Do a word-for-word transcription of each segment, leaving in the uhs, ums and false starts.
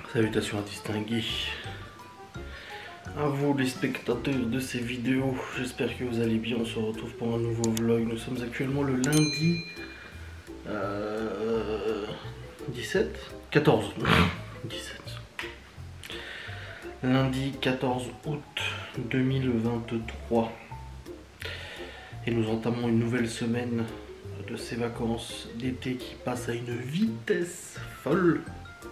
Salutations à distinguer. À vous les spectateurs de ces vidéos, j'espère que vous allez bien. On se retrouve pour un nouveau vlog. Nous sommes actuellement le lundi euh, dix-sept quatorze dix-sept lundi quatorze août deux mille vingt-trois, et nous entamons une nouvelle semaine de ces vacances d'été qui passent à une vitesse folle.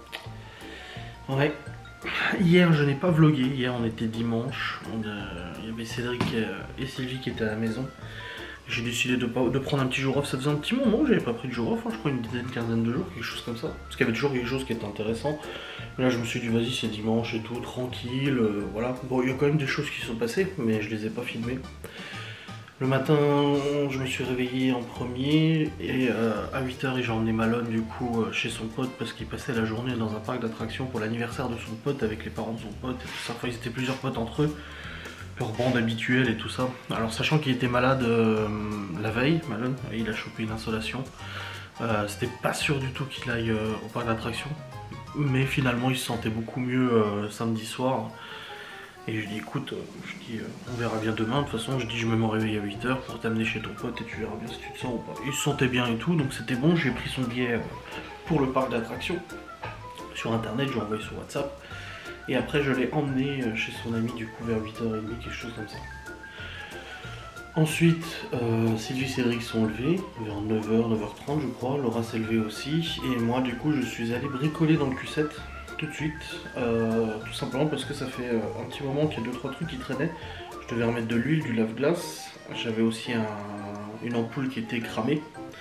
Ouais, hier je n'ai pas vlogué, hier on était dimanche, il y avait Cédric et Sylvie qui étaient à la maison. J'ai décidé de, pas, de prendre un petit jour off, ça faisait un petit moment que j'avais pas pris de jour off, hein, je crois une dizaine, quinzaine de jours, quelque chose comme ça. Parce qu'il y avait toujours quelque chose qui était intéressant. Mais là je me suis dit vas-y c'est dimanche et tout, tranquille, euh, voilà. Bon il y a quand même des choses qui sont passées, mais je les ai pas filmées. Le matin, je me suis réveillé en premier et euh, à huit heures j'ai emmené Malone du coup euh, chez son pote parce qu'il passait la journée dans un parc d'attractions pour l'anniversaire de son pote avec les parents de son pote et tout ça. Enfin ils étaient plusieurs potes entre eux, leur bande habituelle et tout ça. Alors sachant qu'il était malade euh, la veille, Malone, il a chopé une insolation. Euh, C'était pas sûr du tout qu'il aille euh, au parc d'attractions, mais finalement il se sentait beaucoup mieux euh, samedi soir. Et je lui dis écoute, je dis, on verra bien demain, de toute façon je dis je me mets réveiller à huit heures pour t'amener chez ton pote et tu verras bien si tu te sens ou pas. Il se sentait bien et tout, donc c'était bon, j'ai pris son billet pour le parc d'attractions. Sur internet, je lui ai envoyé sur WhatsApp. Et après je l'ai emmené chez son ami du coup vers huit heures trente, quelque chose comme ça. Ensuite, euh, Sylvie et Cédric sont levés, vers neuf heures, neuf heures trente je crois, Laura s'est levée aussi. Et moi du coup je suis allé bricoler dans le Q sept. Tout de suite, euh, tout simplement parce que ça fait euh, un petit moment qu'il y a deux trois trucs qui traînaient. Je devais remettre de l'huile, du lave-glace, j'avais aussi un, une ampoule qui était cramée.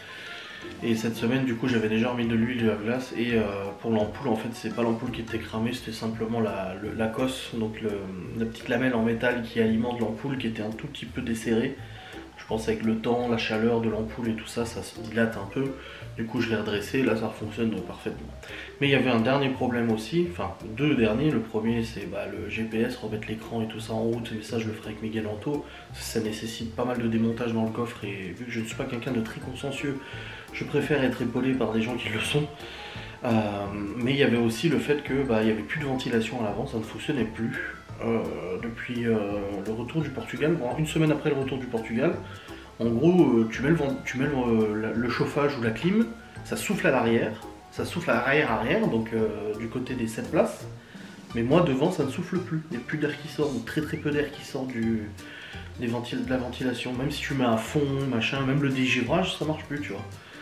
Et cette semaine du coup j'avais déjà remis de l'huile, du lave-glace, et euh, pour l'ampoule en fait c'est pas l'ampoule qui était cramée, c'était simplement la, le, la cosse, donc le, la petite lamelle en métal qui alimente l'ampoule qui était un tout petit peu desserrée. Je pense avec le temps, la chaleur de l'ampoule et tout ça, ça se dilate un peu. Du coup je l'ai redressé, là ça fonctionne parfaitement. Mais il y avait un dernier problème aussi, enfin deux derniers. Le premier c'est bah, le G P S, remettre l'écran et tout ça en route, mais ça je le ferai avec Miguel Anto. Ça nécessite pas mal de démontage dans le coffre et vu que je ne suis pas quelqu'un de très consciencieux, je préfère être épaulé par des gens qui le sont. Euh, mais il y avait aussi le fait que bah, il n'y avait plus de ventilation à l'avant, ça ne fonctionnait plus. Euh, depuis euh, le retour du Portugal, bon, une semaine après le retour du Portugal, en gros euh, tu mets, le, tu mets le, le chauffage ou la clim, ça souffle à l'arrière, ça souffle à l'arrière-arrière, donc euh, du côté des sept places, mais moi devant ça ne souffle plus, il n'y a plus d'air qui sort, ou très très peu d'air qui sort du, des ventil, de la ventilation, même si tu mets à fond, machin, même le dégivrage ça marche plus tu vois.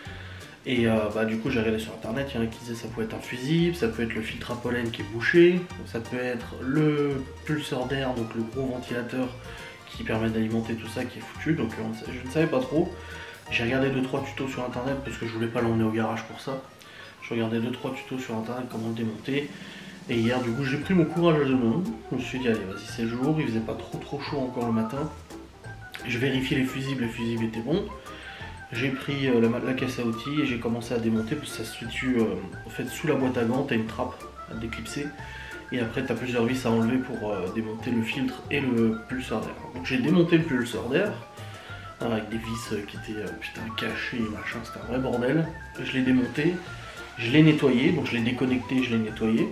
Et euh, bah, du coup j'ai regardé sur internet, il y en a qui disaient ça peut être un fusible, ça peut être le filtre à pollen qui est bouché, ça peut être le pulseur d'air, donc le gros ventilateur qui permet d'alimenter tout ça qui est foutu, donc euh, je ne savais pas trop. J'ai regardé deux trois tutos sur internet parce que je voulais pas l'emmener au garage pour ça. Je regardais deux trois tutos sur internet comment le démonter. Et hier du coup j'ai pris mon courage à deux mains, je me suis dit allez vas-y c'est le jour, il faisait pas trop trop chaud encore le matin. Je vérifiais les fusibles, les fusibles étaient bons. J'ai pris euh, la, la caisse à outils et j'ai commencé à démonter parce que ça se situe euh, en fait sous la boîte à gants, t'as une trappe à déclipser et après t'as plusieurs vis à enlever pour euh, démonter le filtre et le pulseur d'air. Donc j'ai démonté le pulseur d'air hein, avec des vis euh, qui étaient euh, putain cachées et machin, c'était un vrai bordel. Je l'ai démonté, je l'ai nettoyé, donc je l'ai déconnecté, je l'ai nettoyé.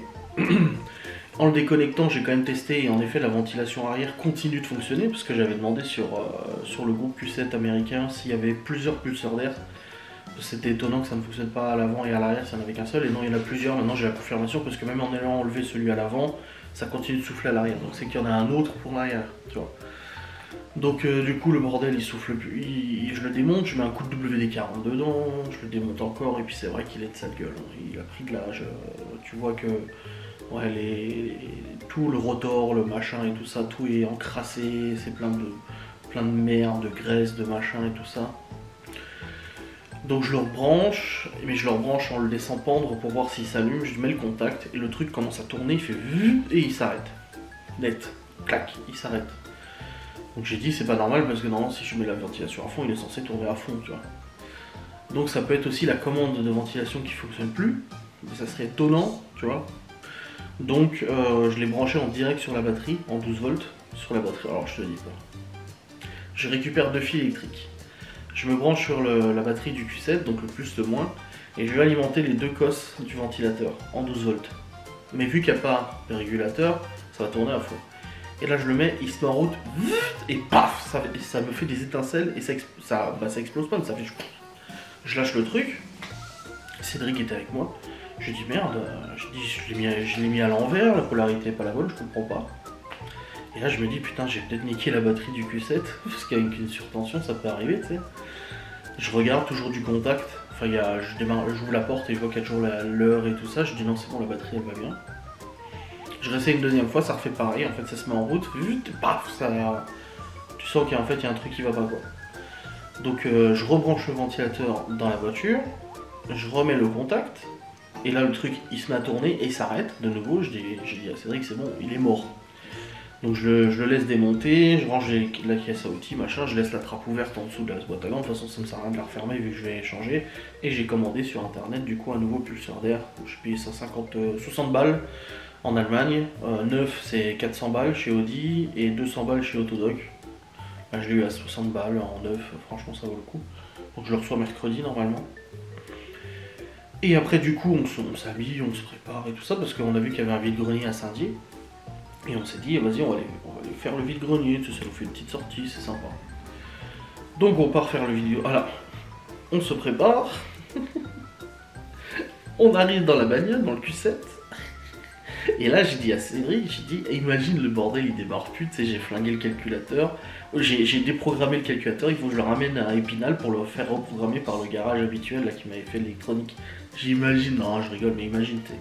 En le déconnectant, j'ai quand même testé et en effet la ventilation arrière continue de fonctionner parce que j'avais demandé sur, euh, sur le groupe Q sept américain s'il y avait plusieurs pulseurs d'air. C'était étonnant que ça ne fonctionne pas à l'avant et à l'arrière s'il n'y en avait qu'un seul, et non il y en a plusieurs. Maintenant j'ai la confirmation parce que même en ayant enlevé celui à l'avant, ça continue de souffler à l'arrière, donc c'est qu'il y en a un autre pour l'arrière, tu vois. Donc euh, du coup le bordel il souffle plus, il, il, je le démonte, je mets un coup de W D quarante dedans, je le démonte encore et puis c'est vrai qu'il est de sale gueule, hein. Il a pris de l'âge, euh, tu vois que ouais, les, les, tout le rotor, le machin et tout ça, tout est encrassé, c'est plein de, plein de merde, de graisse, de machin et tout ça. Donc je le rebranche, mais je le rebranche en le laissant pendre pour voir s'il s'allume, je mets le contact et le truc commence à tourner, il fait vu et il s'arrête. Net, clac, il s'arrête. Donc j'ai dit c'est pas normal parce que normalement si je mets la ventilation à fond, il est censé tourner à fond, tu vois. Donc ça peut être aussi la commande de ventilation qui fonctionne plus, mais ça serait étonnant, tu vois. Donc euh, je l'ai branché en direct sur la batterie, en douze volts, sur la batterie, alors je te dis pas. Je récupère deux fils électriques. Je me branche sur le, la batterie du Q sept, donc le plus le moins, et je vais alimenter les deux cosses du ventilateur en douze volts. Mais vu qu'il n'y a pas de régulateur, ça va tourner à fond. Et là je le mets, il se met en route, et paf, ça, ça me fait des étincelles, et ça, ça, bah, ça explose pas, mais ça fait... Je lâche le truc, Cédric était avec moi, je dis merde, je dis je l'ai mis, mis à l'envers, la polarité n'est pas la bonne, je comprends pas. Et là je me dis putain j'ai peut-être niqué la batterie du Q sept, parce qu'avec une surtension ça peut arriver tu sais. Je regarde toujours du contact, enfin y a, je démarre, j'ouvre la porte et je vois qu'il y a toujours l'heure et tout ça, je dis non c'est bon la batterie elle va bien. Je réessaye une deuxième fois, ça refait pareil, en fait ça se met en route, vite, paf, ça... Tu sens qu'en fait il y a un truc qui va pas quoi. Donc euh, je rebranche le ventilateur dans la voiture, je remets le contact, et là le truc il se met à tourner et il s'arrête de nouveau, je dis, je dis à Cédric c'est bon, il est mort. Donc je le, je le laisse démonter, je range les, la caisse à outils, machin, je laisse la trappe ouverte en dessous de la boîte à gants, de toute façon ça me sert à rien de la refermer vu que je vais changer. Et j'ai commandé sur internet du coup un nouveau pulseur d'air, je paye cent cinquante, soixante balles en Allemagne, euh, neuf c'est quatre cents balles chez Audi et deux cents balles chez Autodoc. Là je l'ai eu à soixante balles en neuf, franchement ça vaut le coup. Donc je le reçois mercredi normalement. Et après du coup on s'habille, on se prépare et tout ça parce qu'on a vu qu'il y avait un vide-grenier à Saint-Dié. Et on s'est dit, vas-y, on, on va aller faire le vide-grenier, tu sais, ça nous fait une petite sortie, c'est sympa. Donc on part faire le vidéo. Alors, on se prépare. On arrive dans la bagnole, dans le Q sept. Et là, j'ai dit à Cédric, j'ai dit, imagine le bordel, il démarre plus, tu sais, j'ai flingué le calculateur. J'ai déprogrammé le calculateur, il faut que je le ramène à Épinal pour le faire reprogrammer par le garage habituel là qui m'avait fait l'électronique. J'imagine, non, je rigole, mais imagine, tu sais.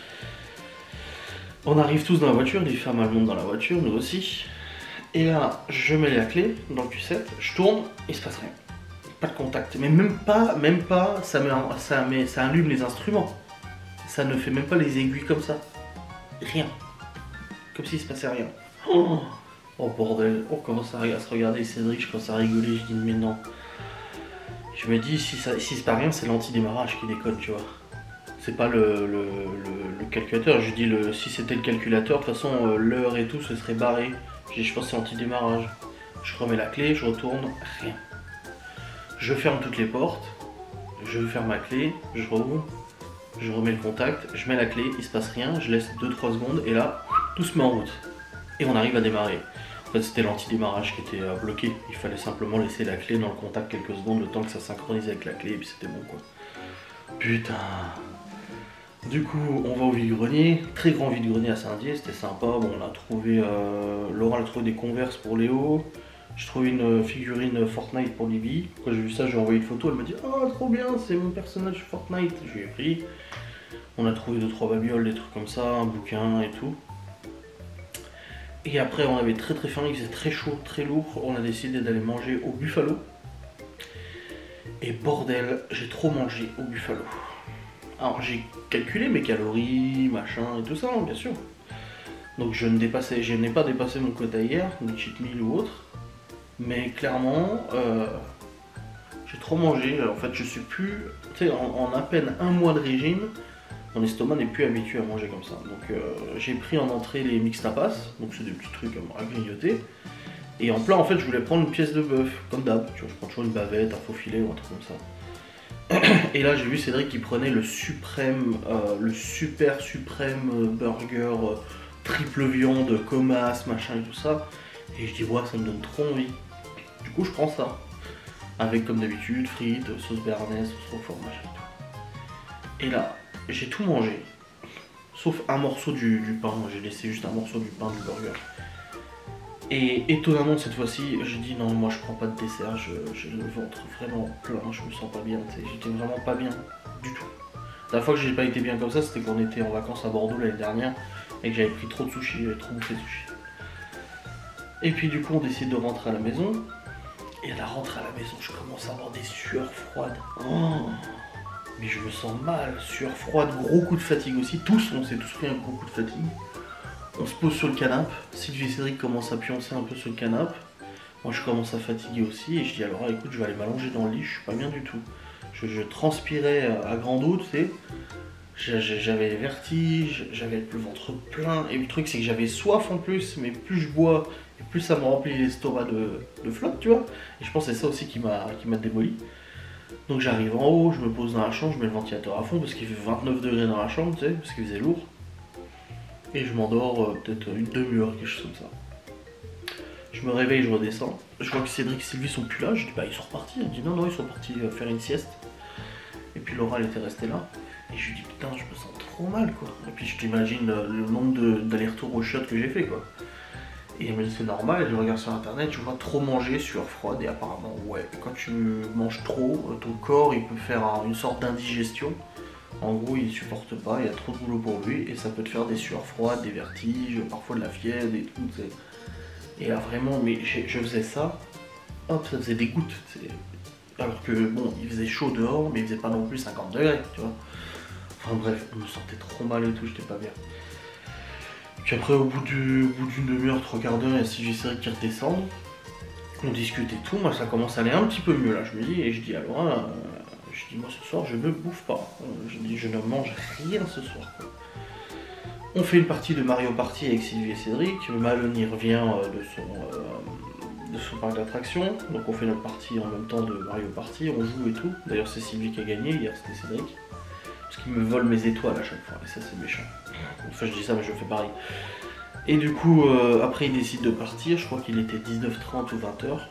On arrive tous dans la voiture, les femmes elles montent dans la voiture, nous aussi. Et là, je mets la clé dans le Q sept, je tourne, il se passe rien. Pas de contact, mais même pas, même pas, ça, met, ça, met, ça allume les instruments. Ça ne fait même pas les aiguilles comme ça. Rien. Comme s'il se passait rien. Oh, oh bordel, on commence à, à se regarder Cédric, je commence à rigoler, je dis mais non. Je me dis, si ça si c'est pas rien, c'est l'anti-démarrage qui déconne, tu vois. C'est pas le, le, le, le calculateur, je dis le, si c'était le calculateur, de toute façon euh, l'heure et tout ce serait barré. Je dis je pense que c'est anti-démarrage. Je remets la clé, je retourne, rien. Je ferme toutes les portes, je ferme ma clé, je rouvre, je remets le contact, je mets la clé, il se passe rien, je laisse deux trois secondes et là, tout se met en route. Et on arrive à démarrer. En fait c'était l'anti-démarrage qui était euh, bloqué, il fallait simplement laisser la clé dans le contact quelques secondes, le temps que ça synchronise avec la clé et puis c'était bon quoi. Putain. Du coup, on va au vide-grenier, très grand vide-grenier à Saint-Dié, c'était sympa. Bon, on a trouvé, euh, Laura a trouvé des Converse pour Léo. J'ai trouvé une figurine Fortnite pour Libby. Quand j'ai vu ça, j'ai envoyé une photo, elle m'a dit « Ah, oh, trop bien, c'est mon personnage Fortnite !» Je lui ai pris. On a trouvé deux trois babioles, des trucs comme ça, un bouquin et tout. Et après, on avait très très faim, il faisait très chaud, très lourd. On a décidé d'aller manger au Buffalo. Et bordel, j'ai trop mangé au Buffalo. Alors j'ai calculé mes calories, machin et tout ça, hein, bien sûr. Donc je ne dépassais, je n'ai pas dépassé mon quota hier, ni cheat meal ou autre. Mais clairement, euh, j'ai trop mangé. En fait, je suis plus, tu sais, en, en à peine un mois de régime, mon estomac n'est plus habitué à manger comme ça. Donc euh, j'ai pris en entrée les mix tapas, donc c'est des petits trucs à grignoter. Et en plat, en fait, je voulais prendre une pièce de bœuf, comme d'hab. Tu vois, je prends toujours une bavette, un faux filet ou un truc comme ça. Et là j'ai vu Cédric qui prenait le suprême, euh, le super suprême burger, euh, triple viande, comas, machin et tout ça. Et je dis ouais ça me donne trop envie. Du coup je prends ça. Avec comme d'habitude frites, sauce béarnaise, sauce au fromage et tout. Et là j'ai tout mangé. Sauf un morceau du, du pain, j'ai laissé juste un morceau du pain du burger. Et étonnamment cette fois-ci, j'ai dit non moi je prends pas de dessert, j'ai le ventre vraiment plein, je me sens pas bien, j'étais vraiment pas bien du tout. La fois que j'ai pas été bien comme ça, c'était quand on était en vacances à Bordeaux l'année dernière et que j'avais pris trop de sushi, j'avais trop bouffé de sushi. Et puis du coup on décide de rentrer à la maison, et à la rentrée à la maison je commence à avoir des sueurs froides. Oh, mais je me sens mal, sueurs froides, gros coup de fatigue aussi, tous on s'est tous pris un gros coup de fatigue. On se pose sur le canapé, Sylvie et Cédric commencent à pioncer un peu sur le canapé. Moi je commence à fatiguer aussi et je dis alors écoute je vais aller m'allonger dans le lit, je suis pas bien du tout. Je, je transpirais à grande eau, tu sais. J'avais les vertiges, j'avais le ventre plein. Et le truc c'est que j'avais soif en plus, mais plus je bois, et plus ça me remplit l'estomac de, de flotte, tu vois. Et je pense que c'est ça aussi qui m'a qui m'a démoli. Donc j'arrive en haut, je me pose dans la chambre, je mets le ventilateur à fond parce qu'il fait vingt-neuf degrés dans la chambre, tu sais, parce qu'il faisait lourd. Et je m'endors euh, peut-être une demi-heure, quelque chose comme ça. Je me réveille, je redescends. Je vois que Cédric et Sylvie sont plus là. Je dis bah ils sont repartis. Elle me dit non, non, ils sont partis euh, faire une sieste. Et puis Laura elle était restée là. Et je lui dis putain, je me sens trop mal quoi. Et puis je t'imagine euh, le nombre d'allers-retours au shot que j'ai fait quoi. Et elle me dit c'est normal, et je regarde sur internet, je vois trop manger, sueur froide, et apparemment ouais, quand tu manges trop, ton corps il peut faire une sorte d'indigestion. En gros il supporte pas, il y a trop de boulot pour lui, et ça peut te faire des sueurs froides, des vertiges, parfois de la fièvre et tout. Et là vraiment, mais je faisais ça, hop, ça faisait des gouttes. Alors que bon, il faisait chaud dehors, mais il faisait pas non plus cinquante degrés, tu vois. Enfin bref, je me sentais trop mal et tout, j'étais pas bien. Puis après, au bout d'une demi-heure, trois quarts d'heure, il y a Sylvie et Cédric qui redescendent. On discute et tout, moi ça commence à aller un petit peu mieux là, je me dis, et je dis à Laura, euh, je dis moi ce soir je ne bouffe pas. Je dis je ne mange rien ce soir. Quoi. On fait une partie de Mario Party avec Sylvie et Cédric, Malone y revient euh, de son, euh, de son parc d'attractions, donc on fait notre partie en même temps de Mario Party, on joue et tout. D'ailleurs c'est Sylvie qui a gagné, hier c'était Cédric. Parce qu'il me vole mes étoiles à chaque fois, et ça c'est méchant. Enfin je dis ça mais je fais pareil. Et du coup euh, après il décide de partir, je crois qu'il était dix-neuf heures trente ou vingt heures.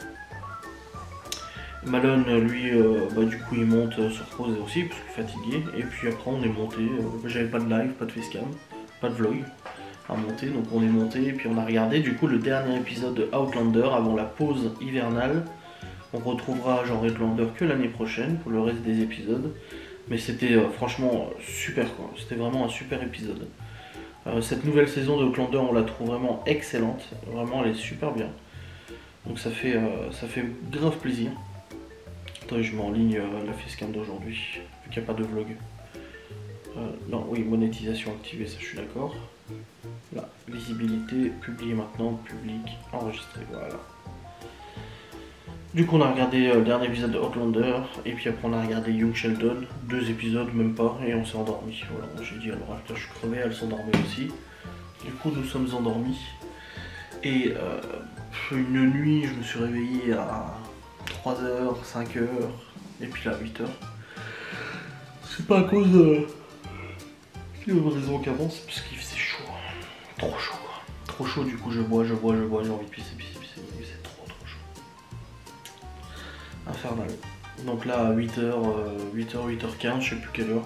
Malone lui euh, bah, du coup il monte euh, se reposer aussi parce qu'il est fatigué. Et puis après on est monté, euh, j'avais pas de live, pas de facecam, pas de vlog à monter, donc on est monté et puis on a regardé du coup le dernier épisode de Outlander avant la pause hivernale. On retrouvera genre Outlander que l'année prochaine pour le reste des épisodes. Mais c'était euh, franchement super quoi, c'était vraiment un super épisode. Euh, cette nouvelle saison de Outlander on la trouve vraiment excellente, vraiment elle est super bien. Donc ça fait, euh, ça fait grave plaisir. Attendez, je mets en ligne euh, la facecam d'aujourd'hui, vu qu'il n'y a pas de vlog. Euh, non, oui, monétisation activée, ça je suis d'accord. Là, visibilité, publier maintenant, public, enregistré, voilà. Du coup on a regardé euh, le dernier épisode de Outlander, et puis après on a regardé Young Sheldon, deux épisodes, même pas, et on s'est endormi. Voilà, j'ai dit alors je suis crevé, elle s'endormait aussi. Du coup nous sommes endormis. Et euh, une nuit je me suis réveillé à trois heures, cinq heures, et puis là huit heures. C'est pas à cause de... Il y a une raison qu'avant, c'est parce qu'il faisait chaud. Trop chaud. Trop chaud, du coup je bois, je bois, je bois, j'ai envie de pisser, pisser, pisser, pisser, c'est trop trop chaud. Infernal. Donc là à huit heures, huit heures, huit heures quinze, je sais plus quelle heure.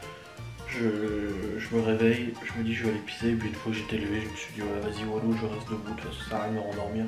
Je, je me réveille, je me dis je vais aller pisser, et puis une fois que j'étais levé, je me suis dit ouais vas-y Walou, je reste debout, de toute façon ça sert à rien de me rendormir.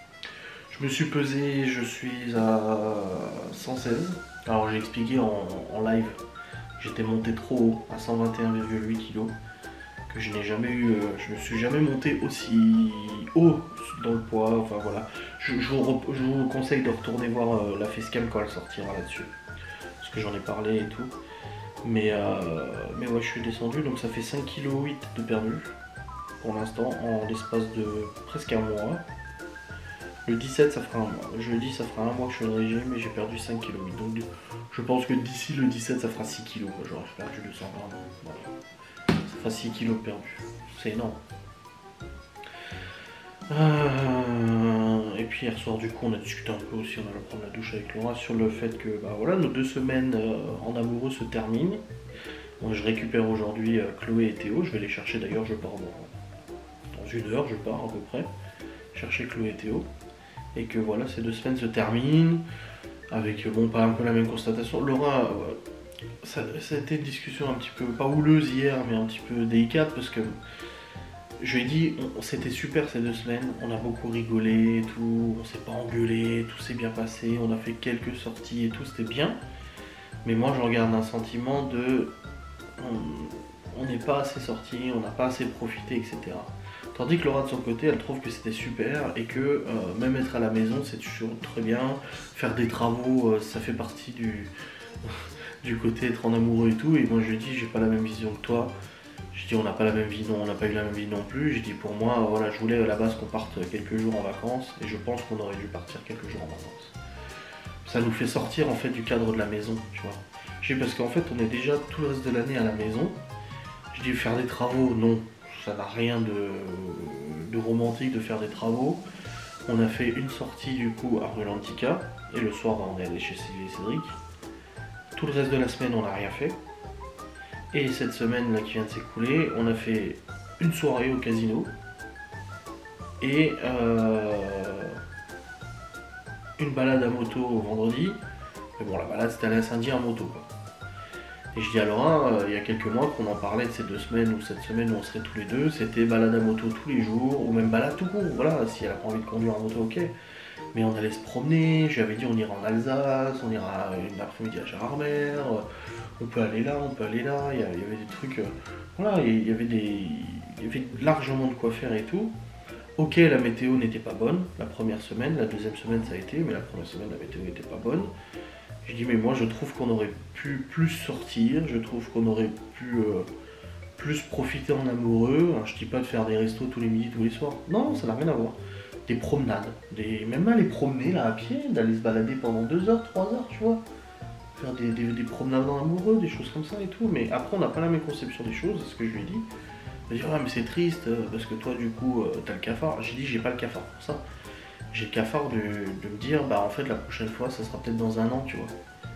Je me suis pesé, je suis à cent seize. Alors j'ai expliqué en, en live, j'étais monté trop haut, à cent vingt et un virgule huit kilos, que je n'ai jamais eu, euh, je ne suis jamais monté aussi haut dans le poids, enfin voilà. Je, je, vous, je vous conseille de retourner voir euh, la facecam quand elle sortira là-dessus, parce que j'en ai parlé et tout. Mais, euh, mais ouais, je suis descendu, donc ça fait cinq virgule huit kilos de perdu, pour l'instant, en l'espace de presque un mois. Le dix-sept ça fera un mois, jeudi ça fera un mois que je suis au régime et j'ai perdu cinq virgule huit kilos. Donc je pense que d'ici le dix-sept ça fera six kilos, j'aurais perdu deux cents grammes. Voilà. Ça fera six kilos de perdu, c'est énorme. Euh, et puis hier soir du coup on a discuté un peu aussi, on allait prendre la douche avec Laura sur le fait que bah voilà, nos deux semaines euh, en amoureux se terminent. Moi je récupère aujourd'hui euh, Chloé et Théo, je vais les chercher d'ailleurs, je pars dans, dans une heure je pars à peu près, chercher Chloé et Théo. Et que voilà, ces deux semaines se terminent avec, bon, pas un peu la même constatation. Laura, euh, ça, ça a été une discussion un petit peu, pas houleuse hier, mais un petit peu délicate, parce que je lui ai dit, c'était super ces deux semaines, on a beaucoup rigolé et tout, on s'est pas engueulé, tout s'est bien passé, on a fait quelques sorties et tout, c'était bien. Mais moi, je regarde un sentiment de, on n'est pas assez sorti, on n'a pas assez profité, et cetera. Tandis que Laura de son côté, elle trouve que c'était super et que euh, même être à la maison, c'est toujours très bien. Faire des travaux, euh, ça fait partie du, du côté être en amoureux et tout. Et moi je lui dis, j'ai pas la même vision que toi. Je dis, on n'a pas la même vie, non, on n'a pas eu la même vie non plus. Je dis, pour moi, euh, voilà, je voulais à la base qu'on parte quelques jours en vacances et je pense qu'on aurait dû partir quelques jours en vacances. Ça nous fait sortir en fait du cadre de la maison, tu vois. Je dis, parce qu'en fait, on est déjà tout le reste de l'année à la maison. Je dis, faire des travaux, non. Ça n'a rien de, de romantique de faire des travaux. On a fait une sortie du coup à Rulantica et le soir on est allé chez Sylvie et Cédric. Tout le reste de la semaine on n'a rien fait. Et cette semaine là qui vient de s'écouler, on a fait une soirée au casino et euh, une balade à moto au vendredi. Mais bon, la balade c'était aller à Saint-Dié en moto quoi. Et je dis à Laura, euh, il y a quelques mois qu'on en parlait de ces deux semaines ou cette semaine où on serait tous les deux, c'était balade à moto tous les jours, ou même balade tout court, voilà, si elle a pas envie de conduire en moto, ok. Mais on allait se promener, je lui avais dit on ira en Alsace, on ira une après-midi à Gérardmer, on peut aller là, on peut aller là, il y avait des trucs, euh, voilà, il y avait des, il y avait largement de quoi faire et tout. Ok, la météo n'était pas bonne, la première semaine, la deuxième semaine ça a été, mais la première semaine la météo n'était pas bonne. Je dis mais moi je trouve qu'on aurait pu plus sortir, je trouve qu'on aurait pu euh, plus profiter en amoureux. Alors, je dis pas de faire des restos tous les midis, tous les soirs, non, ça n'a rien à voir. Des promenades, des... même aller promener là à pied, d'aller se balader pendant deux heures, trois heures, tu vois. Faire des, des, des promenades en amoureux, des choses comme ça et tout. Mais après on n'a pas la même conception des choses, c'est ce que je lui ai dit. Il m'a dit ah mais c'est triste parce que toi du coup euh, t'as le cafard. J'ai dit j'ai pas le cafard pour ça. J'ai le cafard de, de me dire bah en fait la prochaine fois ça sera peut-être dans un an tu vois.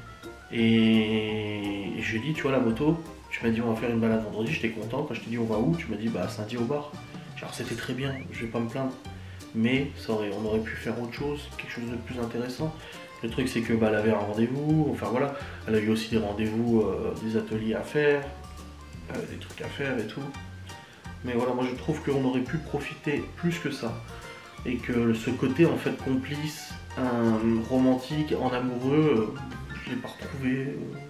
Et, et je lui ai dit tu vois la moto, tu m'as dit on va faire une balade vendredi, j'étais content, quand je t'ai dit on va où, tu m'as dit bah à Saint-Dié au bar. Genre c'était très bien, je vais pas me plaindre. Mais ça aurait, on aurait pu faire autre chose, quelque chose de plus intéressant. Le truc c'est que bah elle avait un rendez-vous, enfin voilà, elle a eu aussi des rendez-vous, euh, des ateliers à faire, euh, des trucs à faire et tout. Mais voilà, moi je trouve qu'on aurait pu profiter plus que ça. Et que ce côté en fait complice, un romantique, en amoureux, euh, je l'ai pas retrouvé. Euh,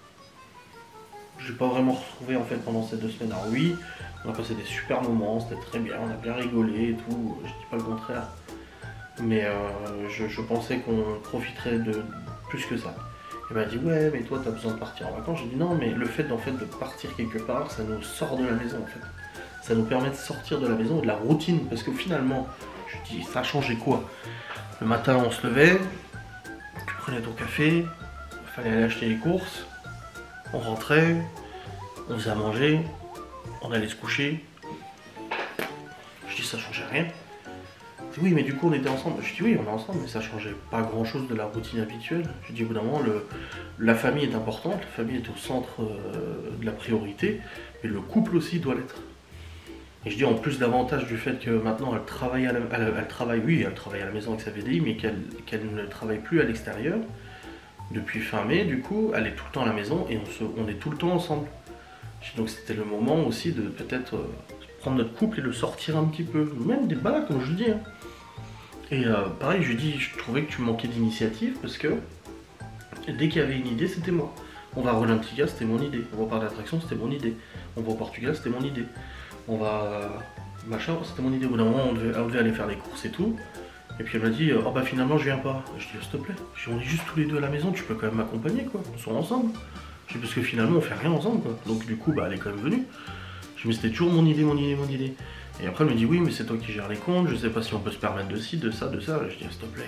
j'ai pas vraiment retrouvé en fait pendant ces deux semaines. Alors oui, on a passé des super moments, c'était très bien, on a bien rigolé et tout, je dis pas le contraire. Mais euh, je, je pensais qu'on profiterait de plus que ça. Elle m'a dit ouais mais toi t'as besoin de partir en vacances. J'ai dit non mais le fait en fait de partir quelque part, ça nous sort de la maison en fait. Ça nous permet de sortir de la maison et de la routine. Parce que finalement, je dis, ça a changé quoi? Le matin, on se levait, tu prenais ton café, il fallait aller acheter les courses, on rentrait, on faisait à manger, on allait se coucher. Je dis, ça changeait rien. Je dis, oui, mais du coup, on était ensemble. Je dis, oui, on est ensemble, mais ça changeait pas grand-chose de la routine habituelle. Je dis, au bout d'un moment, le, la famille est importante, la famille est au centre euh, de la priorité, mais le couple aussi doit l'être. Et je dis en plus l'avantage du fait que maintenant elle travaille, à la, elle, elle travaille, oui, elle travaille à la maison avec sa V D I, mais qu'elle qu'elle ne travaille plus à l'extérieur depuis fin mai, du coup, elle est tout le temps à la maison et on, se, on est tout le temps ensemble. Donc c'était le moment aussi de peut-être euh, prendre notre couple et le sortir un petit peu, même des balades comme je dis. Hein. Et euh, pareil, je lui dis, je trouvais que tu manquais d'initiative parce que dès qu'il y avait une idée, c'était moi. On va à Rolantica, c'était mon idée. On va au parc d'attractions, c'était mon idée. On va au Portugal, c'était mon idée. On va machin, c'était mon idée. Au bout d'un moment, on devait, on devait aller faire des courses et tout. Et puis elle m'a dit, oh bah finalement, je viens pas. Je dis, s'il te plaît, je dis, on est juste tous les deux à la maison, tu peux quand même m'accompagner quoi. On soit ensemble. Je dis, parce que finalement, on fait rien ensemble quoi. Donc du coup, bah elle est quand même venue. Je me dis, c'était toujours mon idée, mon idée, mon idée. Et après, elle me dit, oui, mais c'est toi qui gères les comptes, je sais pas si on peut se permettre de ci, de ça, de ça. Je dis, s'il te plaît.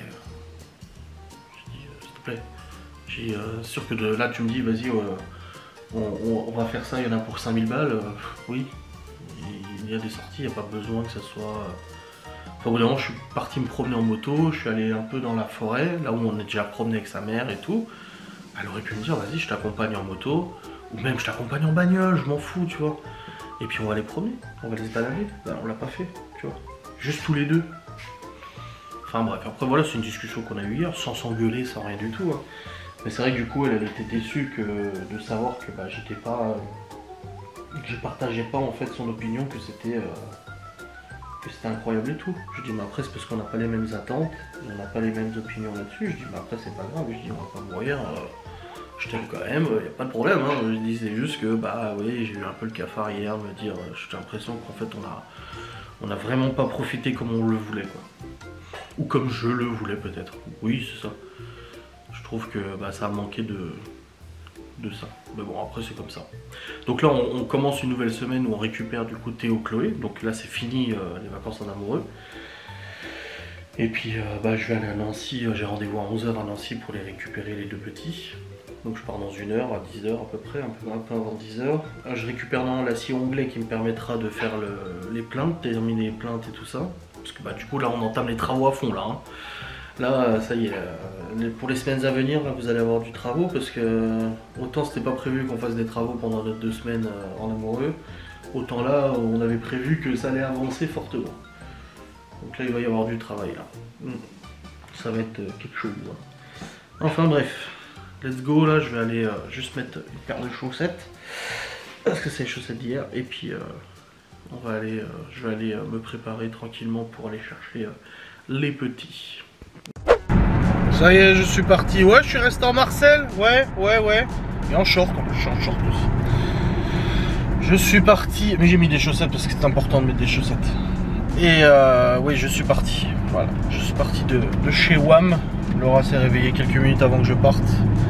Je dis, s'il te plaît. Je dis, euh, sûr que de là, tu me dis, vas-y, euh, on, on, on va faire ça, il y en a pour cinq mille balles. Euh, oui. Il y a des sorties, il n'y a pas besoin que ça soit... Enfin, au bout d'un moment, je suis parti me promener en moto, je suis allé un peu dans la forêt, là où on est déjà promené avec sa mère et tout. Elle aurait pu me dire, vas-y, je t'accompagne en moto, ou même je t'accompagne en bagnole, je m'en fous, tu vois. Et puis on va aller promener, on va aller se balader. Ben, on l'a pas fait, tu vois. Juste tous les deux. Enfin bref, après voilà, c'est une discussion qu'on a eue hier, sans s'engueuler, sans rien du tout. Hein. Mais c'est vrai que du coup, elle, elle était déçue que, de savoir que bah, j'étais pas... Euh, que je partageais pas en fait son opinion, que c'était euh, que c'était incroyable et tout. Je dis mais après c'est parce qu'on n'a pas les mêmes attentes, on n'a pas les mêmes opinions là-dessus. Je dis mais après c'est pas grave, je dis on va pas mourir, euh, je t'aime quand même, il n'y a pas de problème. Hein. Je dis c'est juste que bah oui j'ai eu un peu le cafard hier, me dire, euh, j'ai l'impression qu'en fait on a on a vraiment pas profité comme on le voulait quoi. Ou comme je le voulais peut-être. Oui c'est ça. Je trouve que bah, ça a manqué de de ça. Mais bon après c'est comme ça. Donc là on, on commence une nouvelle semaine où on récupère du coup Théo, Chloé. Donc là c'est fini euh, les vacances en amoureux. Et puis euh, bah, je vais aller à Nancy, euh, j'ai rendez-vous à onze heures à Nancy pour les récupérer les deux petits. Donc je pars dans une heure, à dix heures à peu près, un peu, un peu avant dix heures. Euh, je récupère dans la scie onglet qui me permettra de faire le, les plaintes, terminer les plaintes et tout ça. Parce que bah du coup là on entame les travaux à fond là. Hein. Là, ça y est, pour les semaines à venir, là, vous allez avoir du travaux parce que autant c'était pas prévu qu'on fasse des travaux pendant deux semaines en amoureux, Autant là, on avait prévu que ça allait avancer fortement. Donc là, il va y avoir du travail là. Ça va être quelque chose. Hein. Enfin bref, let's go. Là, je vais aller euh, juste mettre une paire de chaussettes. Parce que c'est les chaussettes d'hier. Et puis, euh, on va aller, euh, je vais aller euh, me préparer tranquillement pour aller chercher euh, les petits. Ça y est, je suis parti. Ouais, je suis resté en Marcel. Ouais, ouais, ouais. Et en short, en plus, je suis en short aussi. Je suis parti. Mais j'ai mis des chaussettes parce que c'est important de mettre des chaussettes. Et euh, oui, je suis parti. Voilà, je suis parti de, de chez W A M. Laura s'est réveillée quelques minutes avant que je parte.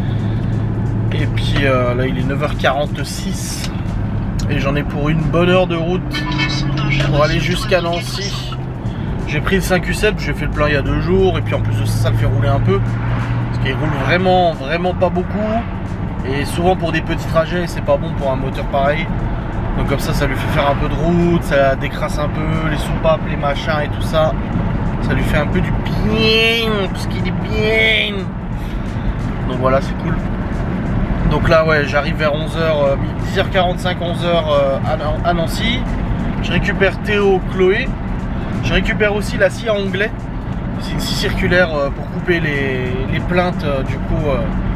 Et puis euh, là, il est neuf heures quarante-six. Et j'en ai pour une bonne heure de route pour aller jusqu'à Nancy. J'ai pris le cinq U sept, j'ai fait le plein il y a deux jours. Et puis en plus de ça, ça le fait rouler un peu. Parce qu'il roule vraiment, vraiment pas beaucoup. Et souvent pour des petits trajets, c'est pas bon pour un moteur pareil. Donc comme ça, ça lui fait faire un peu de route, ça décrasse un peu les soupapes, les machins et tout ça. Ça lui fait un peu du bien, parce qu'il est bien. Donc voilà, c'est cool. Donc là, ouais, j'arrive vers onze heures, dix heures quarante-cinq, onze heures à Nancy. Je récupère Théo, Chloé. Je récupère aussi la scie à onglet. C'est une scie circulaire pour couper les, les plaintes, du coup,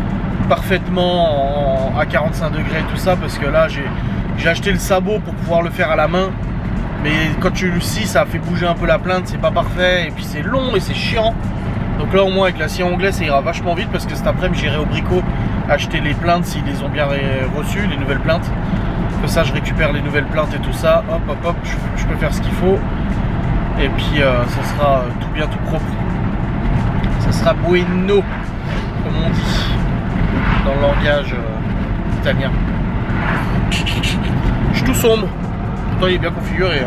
parfaitement en, à quarante-cinq degrés et tout ça, parce que là, j'ai... J'ai acheté le sabot pour pouvoir le faire à la main. Mais quand tu le scies, ça fait bouger un peu la plainte, c'est pas parfait. Et puis c'est long et c'est chiant. Donc là au moins avec la scie onglet, ça ira vachement vite. Parce que cet après-midi j'irai au bricot acheter les plaintes s'ils les ont bien reçues, les nouvelles plaintes. Que ça je récupère les nouvelles plaintes et tout ça. Hop hop hop, je, je peux faire ce qu'il faut. Et puis euh, ça sera tout bien tout propre. Ça sera bueno, comme on dit dans le langage euh, italien. Je suis tout sombre, pourtant il est bien configuré.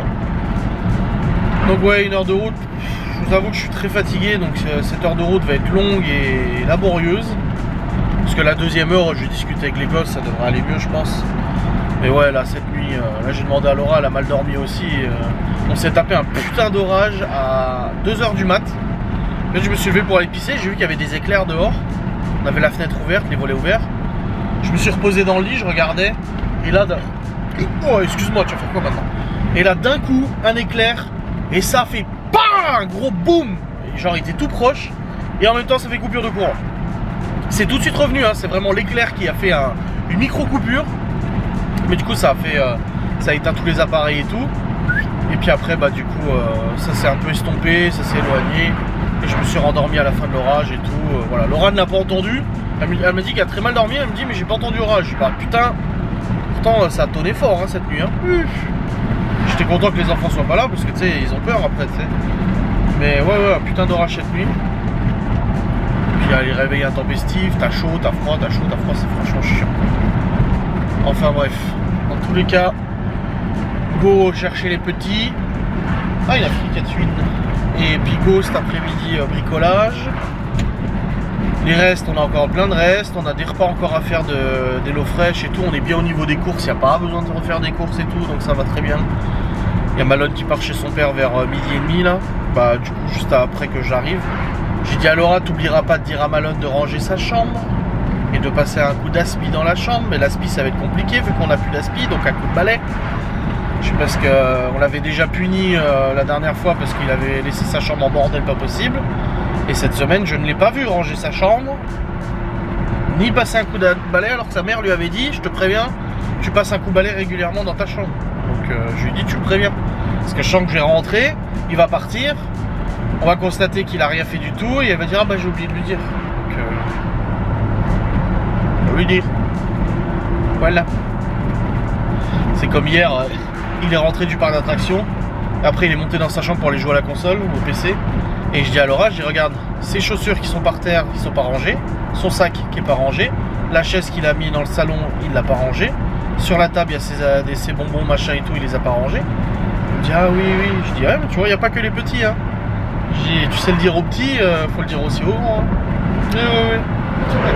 Hein. Donc ouais, une heure de route, je vous avoue que je suis très fatigué, donc cette heure de route va être longue et laborieuse. Parce que la deuxième heure, je vais discuter avec les gosses, ça devrait aller mieux je pense. Mais ouais, là cette nuit, euh, là j'ai demandé à Laura, elle a mal dormi aussi. Euh, on s'est tapé un putain d'orage à deux heures du mat. Là je me suis levé pour aller pisser, j'ai vu qu'il y avait des éclairs dehors. On avait la fenêtre ouverte, les volets ouverts. Je me suis reposé dans le lit, je regardais. Et là, oh, excuse-moi, tu vas faire quoi maintenant? Et là, d'un coup, un éclair, et ça fait PAM, un gros boum. Et genre, il était tout proche, et en même temps, ça fait coupure de courant. C'est tout de suite revenu, hein, c'est vraiment l'éclair qui a fait un, une micro coupure. Mais du coup, ça a fait, euh, ça a éteint tous les appareils et tout. Et puis après, bah du coup, euh, ça s'est un peu estompé, ça s'est éloigné, et je me suis rendormi à la fin de l'orage et tout. Euh, voilà, Laura ne l'a pas entendu. Elle m'a dit qu'elle a très mal dormi, elle me dit mais j'ai pas entendu orage. Je dis bah putain. Pourtant ça a tonné fort hein, cette nuit. Hein. J'étais content que les enfants soient pas là parce que tu sais, ils ont peur après, tu sais. Mais ouais, ouais, un putain d'orage cette nuit. Puis il y a les réveils intempestifs, t'as chaud, t'as froid, t'as chaud, t'as froid, c'est franchement chiant. Enfin bref, dans tous les cas, go chercher les petits. Ah, il a pris quatre huit. Et puis go cet après-midi, euh, bricolage. Les restes, on a encore plein de restes, on a des repas encore à faire, de, des lots fraîches et tout, on est bien au niveau des courses, il n'y a pas besoin de refaire des courses et tout, donc ça va très bien. Il y a Malone qui part chez son père vers midi et demi là, bah du coup juste après que j'arrive. J'ai dit à Laura, t'oublieras pas de dire à Malone de ranger sa chambre et de passer un coup d'aspi dans la chambre, mais l'aspi ça va être compliqué vu qu'on n'a plus d'aspi, donc un coup de balai. Parce qu'on euh, l'avait déjà puni euh, la dernière fois parce qu'il avait laissé sa chambre en bordel pas possible. Et cette semaine, je ne l'ai pas vu ranger sa chambre, ni passer un coup de balai, alors que sa mère lui avait dit, je te préviens, tu passes un coup de balai régulièrement dans ta chambre. Donc euh, je lui ai dit, tu le préviens. Parce que je sens que je vais rentrer, il va partir, on va constater qu'il a rien fait du tout, et elle va dire, ah bah j'ai oublié de lui dire. Donc, euh, je vais lui dire. Voilà. C'est comme hier, euh, il est rentré du parc d'attractions, après il est monté dans sa chambre pour aller jouer à la console ou au P C. Et je dis à Laura, je dis regarde, ses chaussures qui sont par terre, qui sont pas rangées, son sac qui est pas rangé, la chaise qu'il a mis dans le salon, il l'a pas rangé, sur la table il y a ses, des, ses bonbons machin et tout, il les a pas rangés. Il me dit ah oui oui, je dis ouais mais tu vois il n'y a pas que les petits hein. Je dis tu sais le dire aux petits, euh, faut le dire aussi aux grands. Hein. Oui oui oui.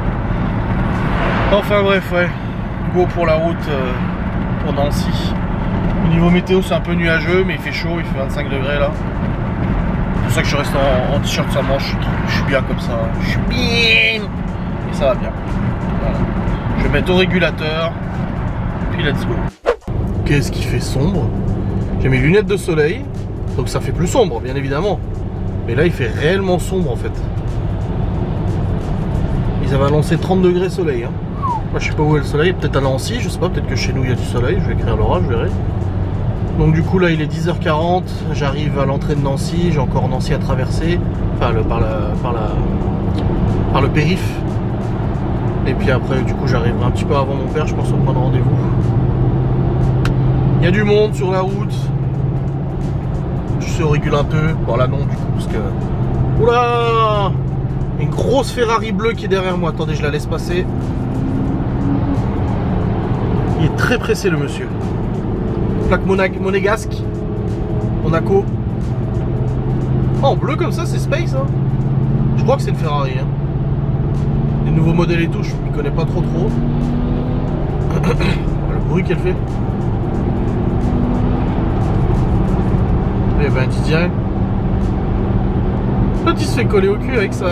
Enfin bref ouais, go pour la route euh, pour Nancy. Au niveau météo c'est un peu nuageux mais il fait chaud, il fait vingt-cinq degrés là. C'est pour ça que je reste en, en t-shirt sans manche, je suis bien comme ça, je suis bien et ça va bien. Voilà. Je vais mettre au régulateur, puis let's go. qu'est-ce qui fait sombre. J'ai mes lunettes de soleil, donc ça fait plus sombre, bien évidemment. Mais là, il fait réellement sombre, en fait. Ils avaient annoncé trente degrés soleil. Hein. Moi, je sais pas où est le soleil. Peut-être à Nancy, je sais pas. Peut-être que chez nous, il y a du soleil. Je vais écrire l'orage, je verrai. Donc du coup, là, il est dix heures quarante. J'arrive à l'entrée de Nancy. J'ai encore Nancy à traverser. Enfin, le, par, la, par, la, par le périph'. Et puis après, du coup, j'arriverai un petit peu avant mon père. Je pense au point de rendez-vous. Il y a du monde sur la route. Je se régule un peu. Bon, là, non, du coup, parce que... Oula! Une grosse Ferrari bleue qui est derrière moi. Attendez, je la laisse passer. Il est très pressé, le monsieur. Plaque monégasque. Monaco. Oh, en bleu comme ça, c'est Space. Hein. Je crois que c'est une Ferrari. Hein. Les nouveaux modèles et tout, je ne connais pas trop trop. Le bruit qu'elle fait. Eh ben, Didier. L'autre, il se fait coller au cul avec sa...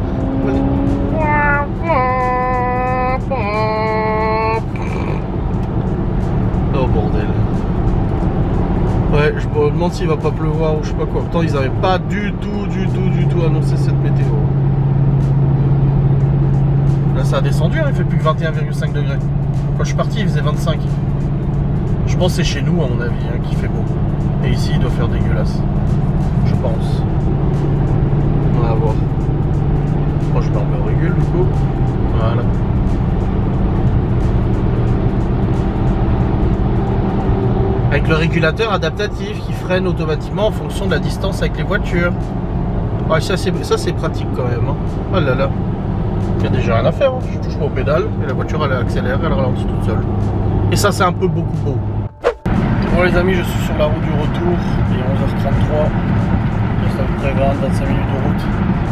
Oh bordel. Ouais, je me demande s'il va pas pleuvoir ou je sais pas quoi. Pourtant, ils avaient pas du tout, du tout, du tout annoncé cette météo. Là, ça a descendu, hein, il fait plus que vingt et un virgule cinq degrés. Quand je suis parti, il faisait vingt-cinq. Je pense que c'est chez nous, à mon avis, hein, qui fait beau. Et ici, il doit faire dégueulasse. Je pense. On va voir. Moi, je me remets au régule, du coup. Voilà. Avec le régulateur adaptatif qui freine automatiquement en fonction de la distance avec les voitures. Ouais, ça c'est pratique quand même. Hein. Oh là là. Il n'y a déjà rien à faire. Hein. Je touche pas aux pédales et la voiture elle accélère, elle ralentit toute seule. Et ça c'est un peu beaucoup beau. Bon les amis, je suis sur la route du retour. Il est onze heures trente-trois. Il reste à peu près vingt à vingt-cinq minutes de route.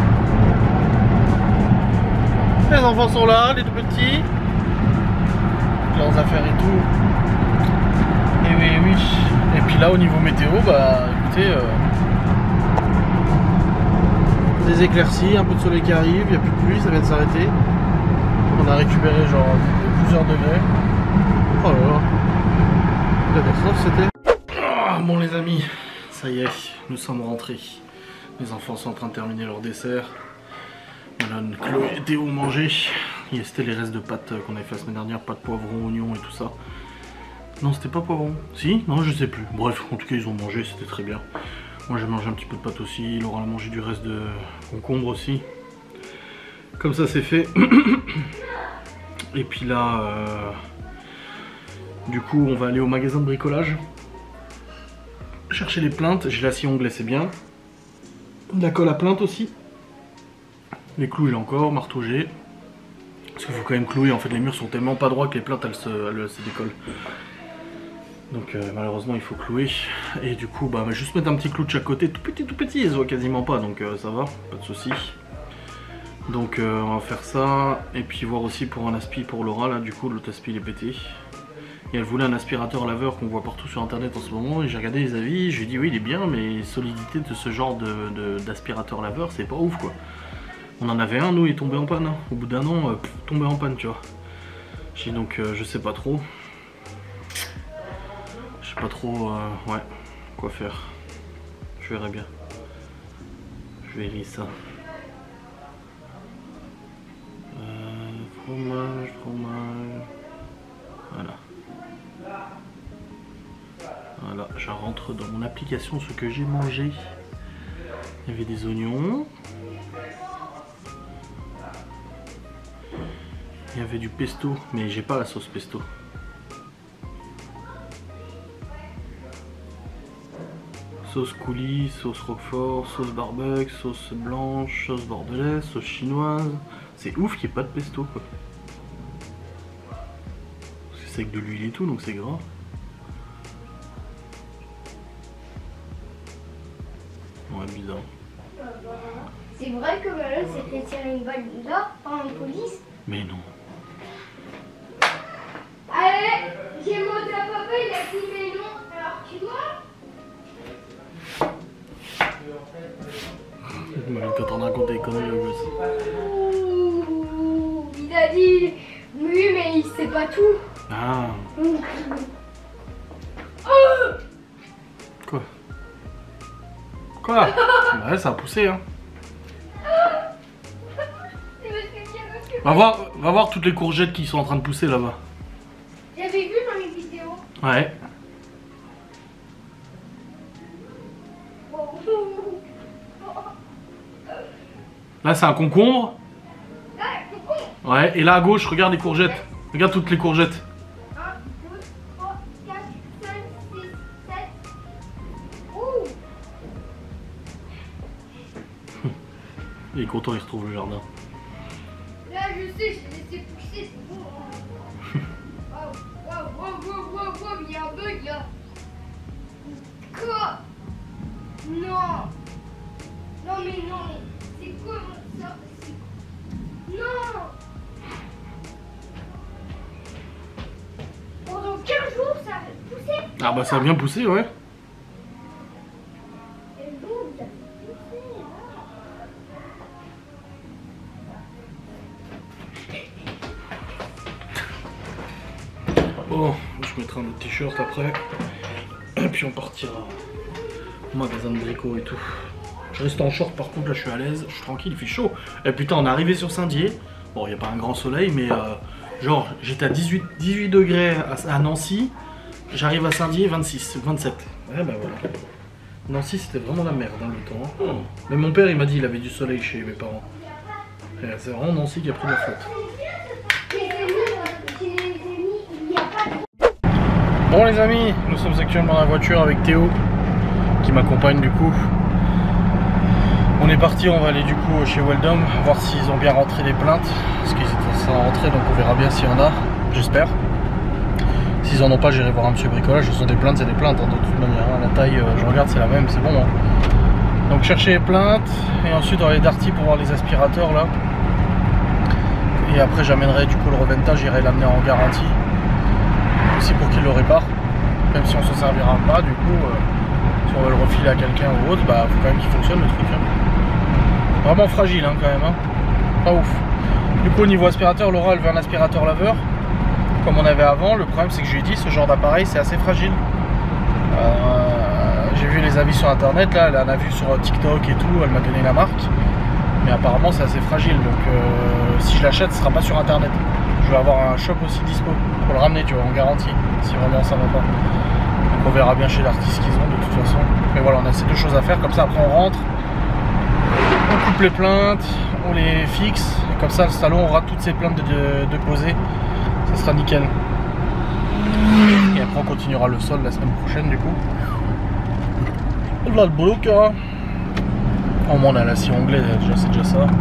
Les enfants sont là, les tout petits. Leurs affaires et tout. Et oui, oui. Et puis là, au niveau météo, bah écoutez, euh, des éclaircies, un peu de soleil qui arrive, il n'y a plus de pluie, ça vient de s'arrêter. On a récupéré genre plusieurs degrés. Oh là là. La c'était. Oh, bon les amis, ça y est, nous sommes rentrés. Les enfants sont en train de terminer leur dessert. Voilà, Chloé et Théo ont mangé. C'était les restes de pâtes qu'on avait fait la semaine dernière, pâtes poivron, oignon et tout ça. Non, c'était pas poivron. Si? Non, je sais plus. Bref, en tout cas, ils ont mangé, c'était très bien. Moi, j'ai mangé un petit peu de pâte aussi. Laura a mangé du reste de concombre aussi. Comme ça, c'est fait. Et puis là, euh... du coup, on va aller au magasin de bricolage. Chercher les plaintes. J'ai la scie onglet, c'est bien. De la colle à plainte aussi. Les clous, j'ai encore. Marteau, j'ai. Parce qu'il faut quand même clouer. En fait, les murs sont tellement pas droits que les plaintes, elles se, elles se décollent. Donc euh, malheureusement il faut clouer. Et du coup bah, bah juste mettre un petit clou de chaque côté, tout petit tout petit, ils se voient quasiment pas, donc euh, ça va, pas de souci. Donc euh, on va faire ça, et puis voir aussi pour un aspi pour Laura, là du coup l'autre aspi il est pété. Et elle voulait un aspirateur laveur qu'on voit partout sur internet en ce moment, et j'ai regardé les avis, je lui ai dit oui il est bien, mais solidité de ce genre de, de, d'aspirateur laveur c'est pas ouf quoi. On en avait un nous, il est tombé en panne, hein. Au bout d'un an, euh, pff, tombé en panne tu vois. J'ai donc euh, je sais pas trop. Je sais pas trop euh, ouais, quoi faire. Je verrai bien. Je verrai ça. Euh, fromage, fromage. Voilà. Voilà, je rentre dans mon application ce que j'ai mangé. Il y avait des oignons. Il y avait du pesto, mais j'ai pas la sauce pesto. Sauce coulis, sauce roquefort, sauce barbecue, sauce blanche, sauce bordelaise, sauce chinoise. C'est ouf qu'il n'y ait pas de pesto quoi. Parce que c'est avec de l'huile et tout, donc c'est gras. Ouais, bizarre. C'est vrai que Malone s'est fait tirer une balle là par la police? Mais non. Allez, j'ai monté à papa, il a dit mais non. Alors tu vois? Quand on raconte des conneries au gosse. Ouh, il a dit oui mais il sait pas tout. Ah. Quoi? Ouais, ça a poussé, hein. Va voir, va voir toutes les courgettes qui sont en train de pousser là-bas. J'avais vu dans les vidéos. Ouais. Là, c'est un concombre. Ouais, et là à gauche, regarde les courgettes. Regarde toutes les courgettes. un, deux, trois, quatre, cinq, six, sept. Ouh. Il est content, il se trouve le jardin. Là, je sais, je l'ai laissé pousser, c'est bon. Waouh, waouh, waouh, waouh, waouh, waouh, il y a un bug là. Quoi? Non. Non, mais non, mais c'est quoi ça? Non. Pendant quinze jours, ça a poussé. Ah bah ça a bien poussé, ouais. Et boum, ça a poussé, Bon, je mettrai un autre t-shirt après. Et puis on partira au magasin de bricots et tout. Je reste en short par contre, là je suis à l'aise, je suis tranquille, il fait chaud. Et putain, on est arrivé sur Saint-Dié. Bon, il n'y a pas un grand soleil, mais euh, genre j'étais à dix-huit, dix-huit degrés à, à Nancy. J'arrive à Saint-Dié, vingt-six, vingt-sept. Ouais, bah voilà. Nancy, c'était vraiment la merde, hein, le temps. Hein. Mais mon père, il m'a dit qu'il avait du soleil chez mes parents. C'est vraiment Nancy qui a pris la faute. Bon les amis, nous sommes actuellement dans la voiture avec Théo qui m'accompagne du coup. On est parti, on va aller du coup chez Weldom voir s'ils ont bien rentré les plaintes. Parce qu'ils étaient censés en rentrer, donc on verra bien s'il y en a, j'espère. S'ils en ont pas, j'irai voir un petit bricolage. Ce sont des plaintes, c'est des plaintes hein, de toute manière. Hein. La taille, euh, je regarde, c'est la même, c'est bon. Hein. Donc chercher les plaintes et ensuite on va aller Darty pour voir les aspirateurs là. Et après j'amènerai du coup le reventage, j'irai l'amener en garantie. Aussi pour qu'il le répare, même si on s'en servira pas, du coup, euh, si on veut le refiler à quelqu'un ou autre, bah faut quand même qu'il fonctionne le truc. Hein. Vraiment fragile hein, quand même, hein. Pas ouf. Du coup au niveau aspirateur, Laura elle veut un aspirateur laveur, comme on avait avant. Le problème c'est que je lui ai dit, ce genre d'appareil c'est assez fragile. Euh, J'ai vu les avis sur internet, là elle en a vu sur TikTok et tout, elle m'a donné la marque. Mais apparemment c'est assez fragile, donc euh, si je l'achète ce sera pas sur internet. Je vais avoir un shop aussi dispo pour le ramener, tu vois, en garantie, si vraiment ça va pas. Donc on verra bien chez l'artiste ce qu'ils ont de toute façon. Mais voilà, on a ces deux choses à faire, comme ça après on rentre, on coupe les plaintes, on les fixe, et comme ça le salon aura toutes ces plaintes de, de, de poser, ça sera nickel. Et après on continuera le sol la semaine prochaine du coup. Là le boulot qu'il y aura. Au moins on a la scie onglet, déjà c'est déjà ça.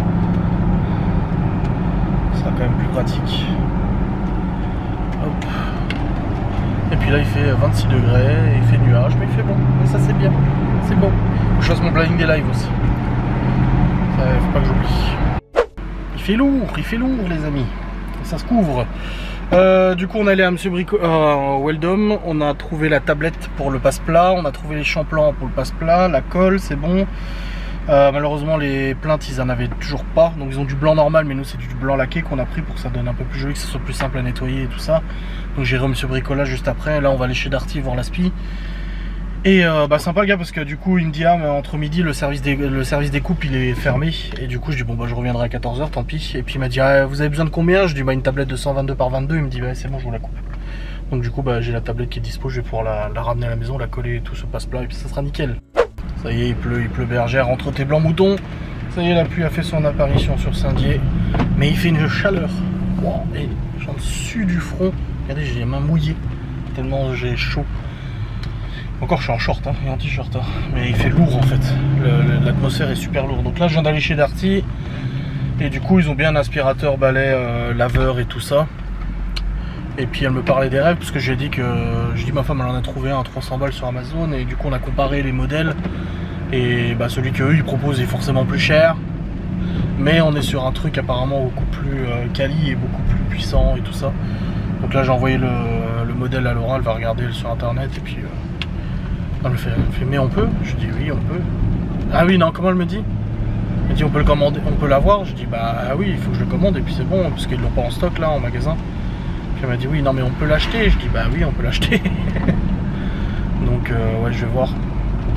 Ça sera quand même plus pratique. Hop. Et puis là il fait vingt-six degrés, il fait nuage, mais il fait bon. Mais ça c'est bien, c'est bon. Je fasse mon planning des lives aussi. Ça, faut pas que j'oublie. Il fait lourd, il fait lourd les amis. Ça se couvre. Euh, du coup on est allé à Monsieur Brico, euh, Weldom, on a trouvé la tablette pour le passe-plat, on a trouvé les champlants pour le passe-plat, la colle c'est bon. Euh, malheureusement les plaintes ils en avaient toujours pas, donc ils ont du blanc normal, mais nous c'est du blanc laqué qu'on a pris pour que ça donne un peu plus joli, que ce soit plus simple à nettoyer et tout ça. Donc j'irai au Monsieur Bricolage juste après. Là on va aller chez Darty voir l'aspi. Et euh, bah sympa le gars, parce que du coup il me dit ah mais entre midi le service des, le service des coupes il est fermé. Et du coup je dis bon bah je reviendrai à quatorze heures, tant pis. Et puis il m'a dit ah, vous avez besoin de combien? Je dis bah une tablette de cent vingt-deux par vingt-deux. Il me dit bah c'est bon, je vous la coupe. Donc du coup bah j'ai la tablette qui est dispo, je vais pouvoir la, la ramener à la maison, la coller et tout ce passe-plat, et puis ça sera nickel. Ça y est, il pleut, il pleut bergère entre tes blancs moutons. Ça y est, la pluie a fait son apparition sur Saint-Dié. Mais il fait une chaleur. Wow. Et j'en suis du front. Regardez, j'ai les mains mouillées tellement j'ai chaud. Encore je suis en short hein, et en t-shirt hein. Mais il fait lourd en fait. L'atmosphère est super lourde. Donc là je viens d'aller chez Darty. Et du coup ils ont bien un aspirateur, balai, euh, laveur et tout ça. Et puis elle me parlait des rêves, parce que j'ai dit que j'ai dit ma femme elle en a trouvé un à trois cents balles sur Amazon. Et du coup on a comparé les modèles. Et bah, celui qu'eux ils proposent est forcément plus cher. Mais on est sur un truc apparemment beaucoup plus euh, quali et beaucoup plus puissant et tout ça. Donc là j'ai envoyé le, le modèle à Laura, elle va regarder sur internet. Et puis euh, elle me fait, elle me fait mais on peut? Je dis oui on peut. Ah oui non, comment elle me dit? Elle me dit on peut le commander, on peut l'avoir? Je dis bah oui il faut que je le commande et puis c'est bon, parce qu'ils l'ont pas en stock là en magasin. Puis elle m'a dit oui non mais on peut l'acheter. Je dis bah oui on peut l'acheter. Donc euh, ouais je vais voir.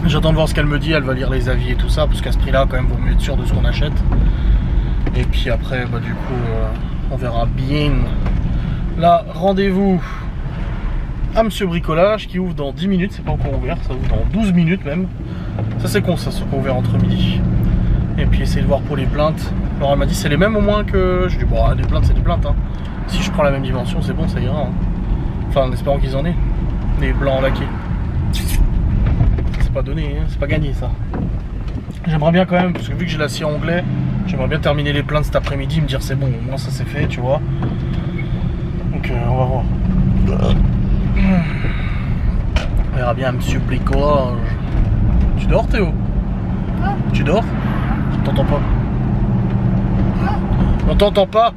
J'attends de voir ce qu'elle me dit, elle va lire les avis et tout ça, parce qu'à ce prix-là, quand même, vaut mieux être sûr de ce qu'on achète. Et puis après, bah, du coup, euh, on verra bien. Là, rendez-vous à Monsieur Bricolage qui ouvre dans dix minutes, c'est pas encore ouvert, ça ouvre dans douze minutes même. Ça c'est con, ça c'est pas ouvert entre midi. Et puis essayer de voir pour les plaintes. Alors elle m'a dit c'est les mêmes au moins que... Je dis bon, des plaintes c'est des plaintes hein. Si je prends la même dimension c'est bon, ça ira hein. Enfin en espérant qu'ils en aient. Les blancs laqués. C'est pas donné, hein. C'est pas gagné ça. J'aimerais bien quand même, parce que vu que j'ai la scie anglais, j'aimerais bien terminer les plaintes cet après-midi, me dire c'est bon, au moins ça c'est fait, tu vois. Donc euh, on va voir. On verra bien Monsieur Bricolage. Tu dors Théo? Quoi? Tu dors? On t'entend pas. On t'entend pas.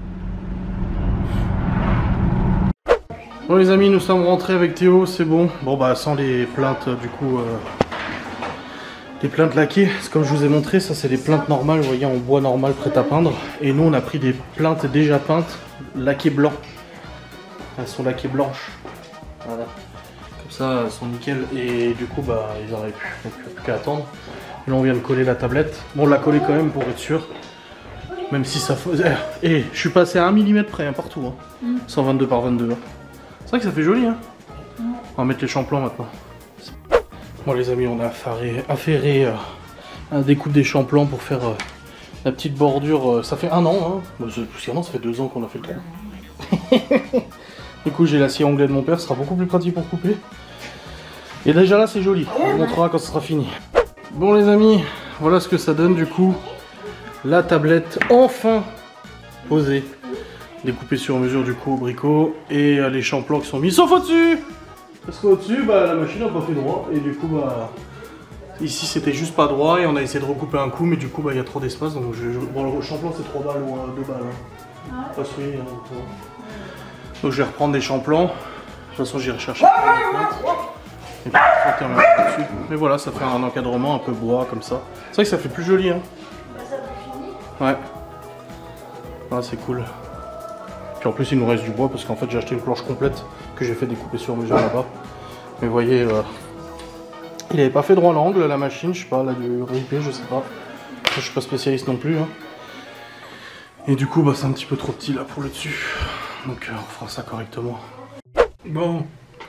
Bon les amis, nous sommes rentrés avec Théo, c'est bon. Bon bah sans les plaintes du coup. Euh, les plaintes laquées, c'est comme je vous ai montré, ça c'est les plaintes normales, vous voyez en bois normal prêt à peindre. Et nous on a pris des plaintes déjà peintes, laquées blanc. Elles sont laquées blanches. Voilà. Comme ça, elles sont nickel. Et du coup, bah, ils auraient pu. Donc, il n'y a plus qu'à attendre. Là, on vient de coller la tablette. Bon, on l'a collé quand même pour être sûr. Même si ça faisait. Et je suis passé à un millimètre près, hein, partout. Hein. Mm. cent vingt-deux par vingt-deux. Hein. C'est vrai que ça fait joli. Hein. Mm. On va mettre les champlants maintenant. Bon, les amis, on a affairé, affairé euh, un découpe des champlants pour faire euh, la petite bordure. Euh, ça fait un an. Hein. Bon, plus qu'un an, ça fait deux ans qu'on a fait le trou. Du coup j'ai la scie anglaise de mon père, ce sera beaucoup plus pratique pour couper. Et déjà là c'est joli, on vous montrera quand ce sera fini. Bon les amis, voilà ce que ça donne du coup. La tablette enfin posée. Découpée sur mesure du coup au bricot. Et les champlants qui sont mis sauf au-dessus. Parce qu'au-dessus bah, la machine n'a pas fait droit. Et du coup bah ici c'était juste pas droit et on a essayé de recouper un coup. Mais du coup bah il y a trop d'espace. Donc je, je... Bon le champlan c'est trois balles ou deux balles. Hein. Pas celui, hein, donc, donc je vais reprendre des champlants. De toute façon j'irai chercher. Et puis, dessus. Mais voilà, ça fait un encadrement un peu bois comme ça. C'est vrai que ça fait plus joli hein. Ouais. Ah, c'est cool. Puis en plus il nous reste du bois parce qu'en fait j'ai acheté une planche complète que j'ai fait découper sur mesure là-bas. Mais vous voyez, euh, il avait pas fait droit l'angle la machine, je sais pas, elle a dû ripper, je sais pas. Je suis pas spécialiste non plus. Hein. Et du coup bah c'est un petit peu trop petit là pour le dessus. Donc euh, on fera ça correctement. Bon.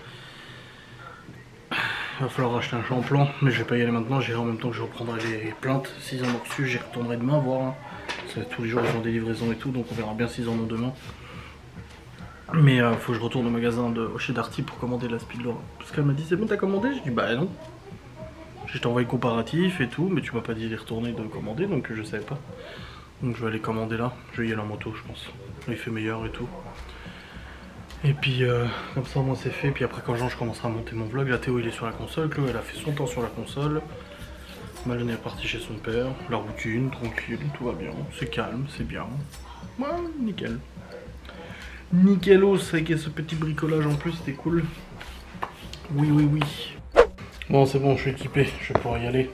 Il va falloir acheter un champlan, mais je vais pas y aller maintenant, j'irai en même temps que je reprendrai les plaintes. S'ils en ont reçu, j'y retournerai demain voir. Hein. Tous les jours ils ont des livraisons et tout, donc on verra bien s'ils en ont demain. Mais euh, faut que je retourne au magasin de chez Darty pour commander la Speed Laura. Parce qu'elle m'a dit c'est bon t'as commandé? Je dis bah non. Je t'ai envoyé le comparatif et tout, mais tu m'as pas dit d'y retourner de commander, donc je savais pas. Donc je vais aller commander là, je vais y aller en moto je pense. Il fait meilleur et tout. Et puis euh, comme ça moi c'est fait, puis après quand Jean je commencerai à monter mon vlog. La Théo il est sur la console, Chloé elle a fait son temps sur la console. Malone est parti chez son père, la routine, tranquille, tout va bien, c'est calme, c'est bien. Ouais, nickel. Nickelos avec ce petit bricolage en plus, c'était cool. Oui, oui, oui. Bon, c'est bon, je suis équipé, je vais pouvoir y aller.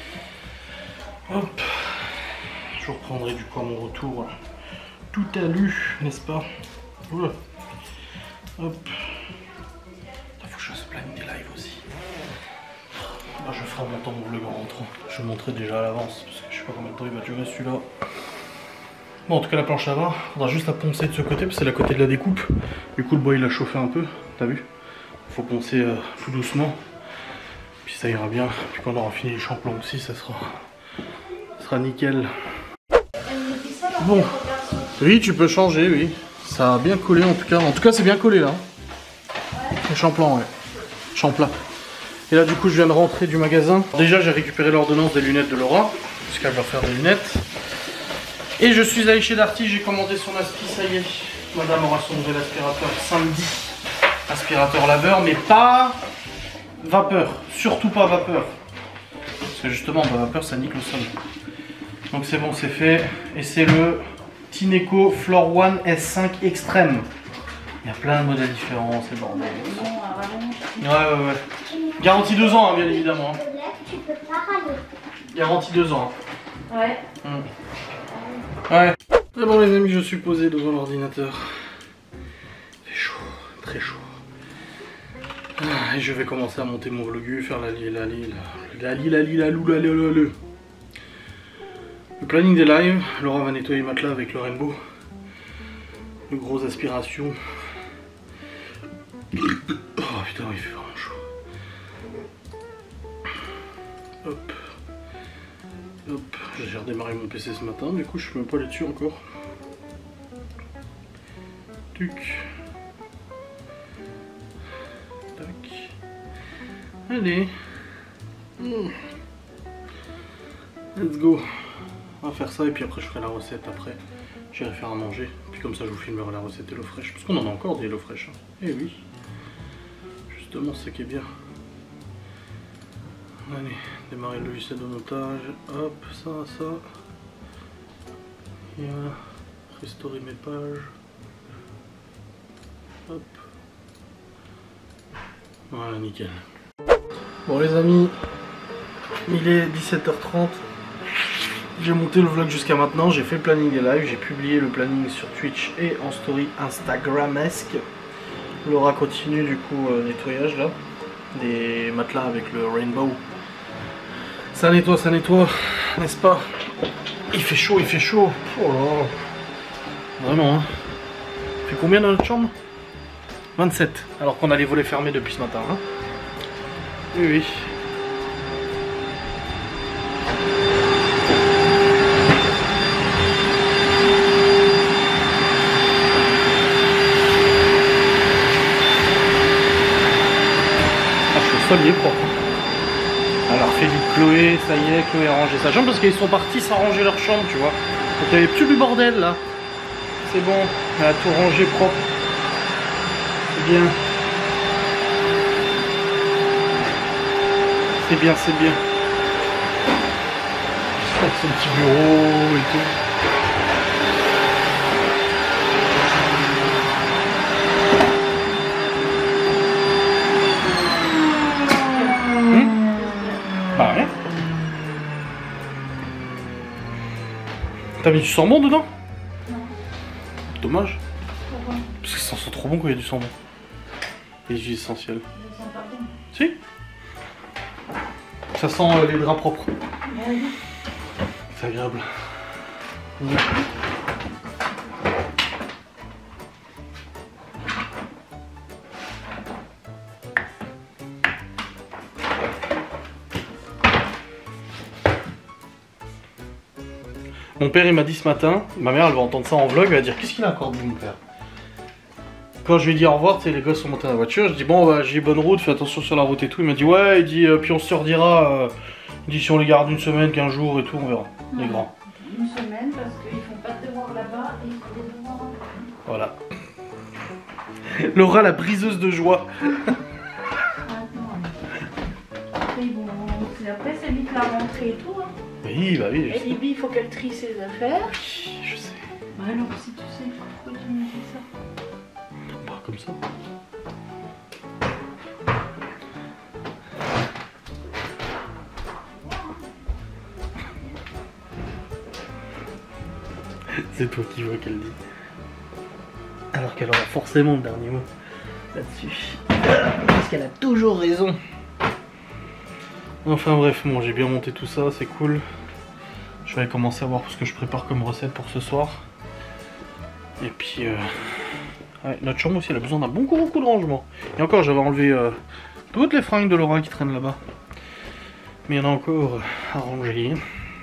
Hop. Je reprendrai du coup à mon retour tout à lu, n'est-ce pas? Oula. Hop. Il faut que je fasse plein des lives aussi. Ah, je ferai en montant mon vlog en rentrant. Je vous montrerai déjà à l'avance, parce que je sais pas combien de temps il va durer celui-là. Bon, en tout cas la planche à vin, faudra juste la poncer de ce côté, parce que c'est la côté de la découpe. Du coup le bois il a chauffé un peu, t'as vu? Faut poncer euh, tout doucement. Puis ça ira bien. Puis quand on aura fini les champlants aussi, ça sera, ça sera nickel. Bon, oui tu peux changer, oui. Ça a bien collé en tout cas. En tout cas c'est bien collé là. Le champlan, ouais. Champlat. Et là du coup je viens de rentrer du magasin. Déjà j'ai récupéré l'ordonnance des lunettes de Laura, puisqu'elle va faire des lunettes. Et je suis allé chez Darty, j'ai commandé son aspi, ça y est. Madame aura son nouvel aspirateur samedi. Aspirateur laveur, mais pas vapeur. Surtout pas vapeur. Parce que justement, bah, vapeur ça nique le sol. Donc c'est bon, c'est fait. Et c'est le Tineco Floor One S cinq Extreme. Il y a plein de modèles différents, c'est bordel. Ouais, ouais, ouais. Garantie deux ans, hein, bien évidemment. Garantie deux ans. Ouais. Hum. Ouais. Et bon les amis, je suis posé devant l'ordinateur. Il fait chaud, très chaud. Ah, et je vais commencer à monter mon vlogu, faire la li la li la la li la li la lou la le le le. Le planning des lives, Laura va nettoyer le matelas avec le rainbow. Une grosse aspiration. Oh putain, il fait vraiment chaud. Hop. Hop. J'ai redémarré mon P C ce matin, du coup je suis même pas allé dessus encore. Tuc. Tac. Allez. Mmh. Let's go. On va faire ça et puis après je ferai la recette après. J'irai faire à manger. Puis comme ça je vous filmerai la recette d'Hello Fresh. Parce qu'on en a encore des Hello Fresh. Hein. Eh oui. Justement c'est ça qui est bien. Allez, démarrer le logiciel de montage. Hop, ça, ça. Et voilà. Restaurer mes pages. Hop. Voilà, nickel. Bon les amis, il est dix-sept heures trente. J'ai monté le vlog jusqu'à maintenant, j'ai fait le planning des lives, j'ai publié le planning sur Twitch et en story Instagramesque. Laura continue du coup euh, nettoyage là, des matelas avec le rainbow. Ça nettoie, ça nettoie, n'est-ce pas? Il fait chaud, il fait chaud. Oh là. Vraiment hein. Il fait combien dans notre chambre? vingt-sept, alors qu'on a les volets fermés depuis ce matin. Hein. Oui, oui. Ah, je suis le sol, il est propre. Alors, Philippe, Chloé, ça y est, Chloé a rangé sa chambre parce qu'ils sont partis s'arranger leur chambre, tu vois. Donc, il n'y avait plus du bordel là. C'est bon, elle a tout rangé propre. C'est bien. C'est bien, c'est bien. Avec son petit bureau et tout. Hum bah rien. T'as mis du sang bon dedans? Non. Dommage. Pourquoi? Parce que ça sent trop bon quand il y a du sang bon. Les huiles essentielles. Je sens pas bon. Si. Ça sent euh, les draps propres. Oui. C'est agréable. Mmh. Mon père il m'a dit ce matin, ma mère elle va entendre ça en vlog, elle va dire qu'est-ce qu'il a encore dit mon père. Quand je lui ai dit au revoir, tu sais, les gosses sont montés dans la voiture, je dis bon bah j'ai bonne route, fais attention sur la route et tout. Il m'a dit ouais, il dit euh, puis on se redira, euh, il dit si on les garde une semaine, quinze jours et tout, on verra, les grands. Une semaine parce qu'ils font pas de devoirs là-bas et ils font des devoirs. Voilà. Laura la briseuse de joie. Après, ils vont... Après c'est vite la rentrée et tout. Hein. Oui, bah oui. Et Libby, il faut qu'elle trie ses affaires. Oui, je sais. Bah alors si tu sais, pourquoi tu me fais ça? Pas comme ça. C'est toi qui vois qu'elle dit. Alors qu'elle aura forcément le dernier mot là-dessus. Parce qu'elle a toujours raison. Enfin bref, bon j'ai bien monté tout ça, c'est cool. Je vais commencer à voir ce que je prépare comme recette pour ce soir. Et puis... Euh... Ouais, notre chambre aussi elle a besoin d'un bon gros coup de rangement. Et encore j'avais enlevé euh, toutes les fringues de Laura qui traînent là-bas. Mais il y en a encore à ranger.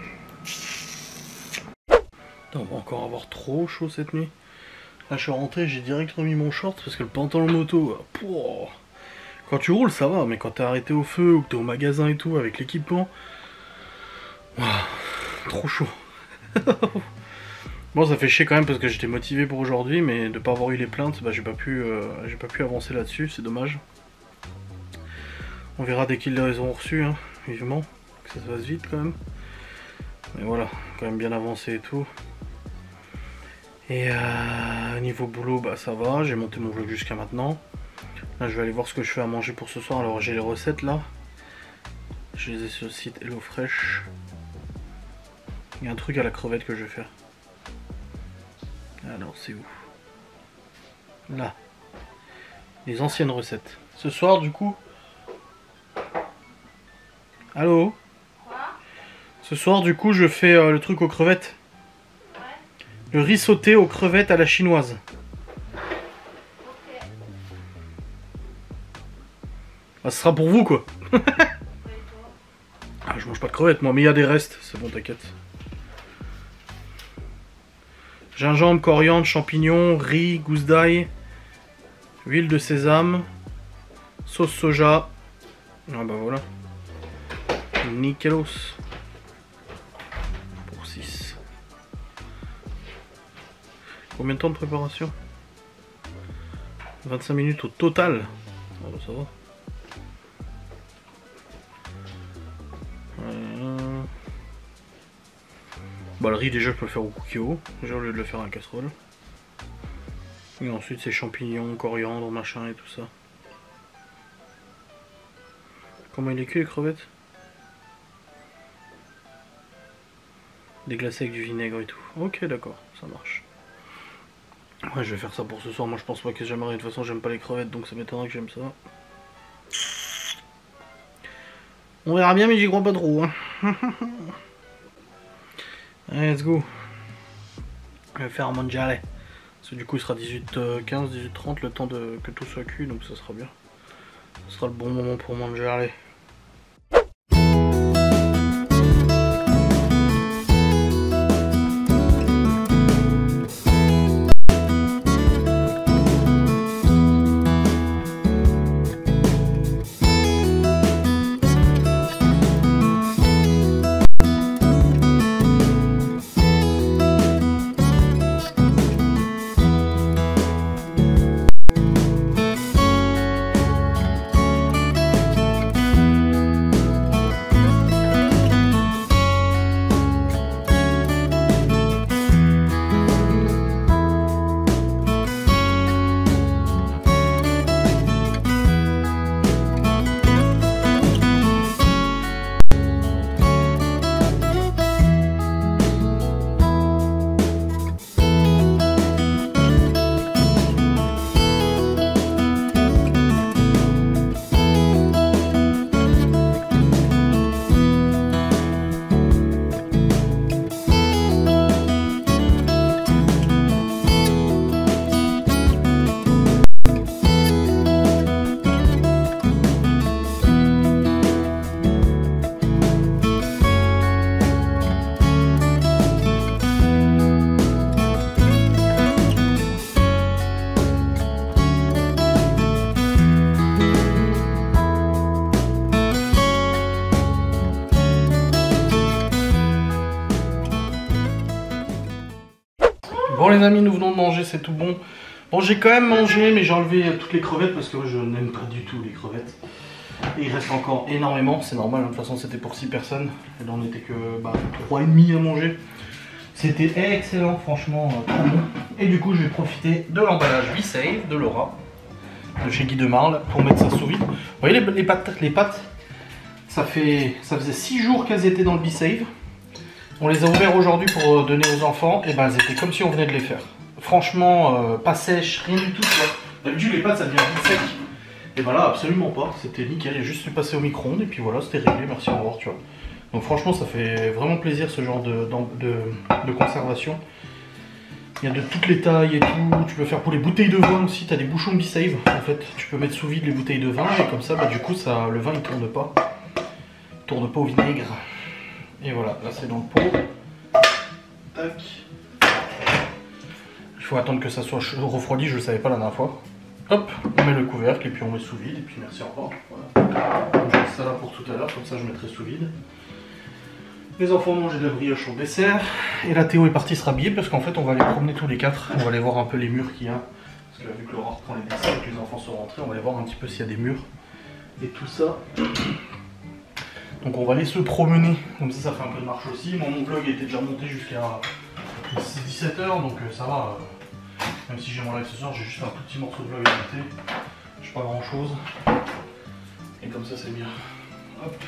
On va encore avoir trop chaud cette nuit. Là je suis rentré, j'ai direct remis mon short parce que le pantalon moto, pouah, quand tu roules ça va, mais quand t'es arrêté au feu ou que t'es au magasin et tout avec l'équipement, wow, trop chaud. Bon ça fait chier quand même parce que j'étais motivé pour aujourd'hui, mais de pas avoir eu les plaintes, bah j'ai pas pu, euh, j'ai pas pu avancer là-dessus, c'est dommage. On verra dès qu'ils les ont reçus, hein, vivement, que ça se fasse vite quand même. Mais voilà, quand même bien avancé et tout. Et euh, niveau boulot, bah ça va, j'ai monté mon vlog jusqu'à maintenant. Là je vais aller voir ce que je fais à manger pour ce soir. Alors j'ai les recettes là. Je les ai sur le site Hello Fresh. Il y a un truc à la crevette que je vais faire. Alors c'est où? Là. Les anciennes recettes Ce soir, du coup. Allô? Quoi? Ce soir, du coup, je fais euh, le truc aux crevettes. Ouais. Le riz sauté aux crevettes à la chinoise. Ok. Bah, ce sera pour vous, quoi. Ouais, toi. Ah, je mange pas de crevettes, moi, mais il y a des restes. C'est bon, t'inquiète. Gingembre, coriandre, champignons, riz, gousse d'ail, huile de sésame, sauce soja. Ah bah voilà. Nickelos. Pour six. Combien de temps de préparation? vingt-cinq minutes au total. Ah bah ça va. Voilà. Bah le riz déjà je peux le faire au kukio, déjà au lieu de le faire à la casserole. Et ensuite c'est champignons, coriandre, machin et tout ça. Comment il est cuit les crevettes? Déglacé avec du vinaigre et tout. Ok d'accord, ça marche. Ouais je vais faire ça pour ce soir, moi je pense pas que j'aimerais, de toute façon j'aime pas les crevettes donc ça m'étonnerait que j'aime ça. On verra bien mais j'y crois pas trop hein. Allez, let's go. Je vais faire un mangiare. Parce que du coup il sera dix-huit quinze, dix-huit trente le temps de que tout soit cuit donc ça sera bien. Ce sera le bon moment pour mangiare. Bon les amis, nous venons de manger, c'est tout bon. Bon j'ai quand même mangé, mais j'ai enlevé toutes les crevettes parce que moi, je n'aime pas du tout les crevettes. Et il reste encore énormément, c'est normal, de toute façon c'était pour six personnes. Et là on n'était que bah, trois et demi à manger. C'était excellent, franchement, euh, trop bon. Et du coup je vais profiter de l'emballage B-Save de Laura, de chez Guy de Marle, pour mettre ça sous vide. Vous voyez les, les pâtes, les pâtes ça, fait, ça faisait six jours qu'elles étaient dans le B-Save. On les a ouverts aujourd'hui pour donner aux enfants, et ben elles étaient comme si on venait de les faire. Franchement, euh, pas sèches, rien du tout. D'habitude les pâtes ça devient vite sec. Et ben là absolument pas, c'était nickel, j'ai juste passé au micro-ondes et puis voilà, c'était réglé, merci, au revoir, tu vois. Donc franchement ça fait vraiment plaisir ce genre de, de, de conservation. Il y a de toutes les tailles et tout, tu peux faire pour les bouteilles de vin aussi, tu as des bouchons B-Save en fait. Tu peux mettre sous vide les bouteilles de vin et comme ça bah, du coup ça, le vin il tourne pas. Il tourne pas au vinaigre. Et voilà, là c'est dans le pot. Tac. Il faut attendre que ça soit refroidi, je le savais pas la dernière fois. Hop, on met le couvercle et puis on met sous vide et puis merci encore. Voilà. Donc, je laisse ça là pour tout à l'heure, comme ça je mettrai sous vide. Les enfants mangent de la brioche au dessert. Et là Théo est parti se rhabiller parce qu'en fait on va aller promener tous les quatre. On va aller voir un peu les murs qu'il y a. Parce que vu que Laura reprend les desserts et que les enfants sont rentrés, on va aller voir un petit peu s'il y a des murs. Et tout ça. Donc on va aller se promener, comme ça ça fait un peu de marche aussi. Moi mon vlog était déjà monté jusqu'à dix-sept heures, donc ça va. Même si j'ai mon live ce soir, j'ai juste un tout petit morceau de vlog à monter. Je pas grand chose. Et comme ça c'est bien. Hop.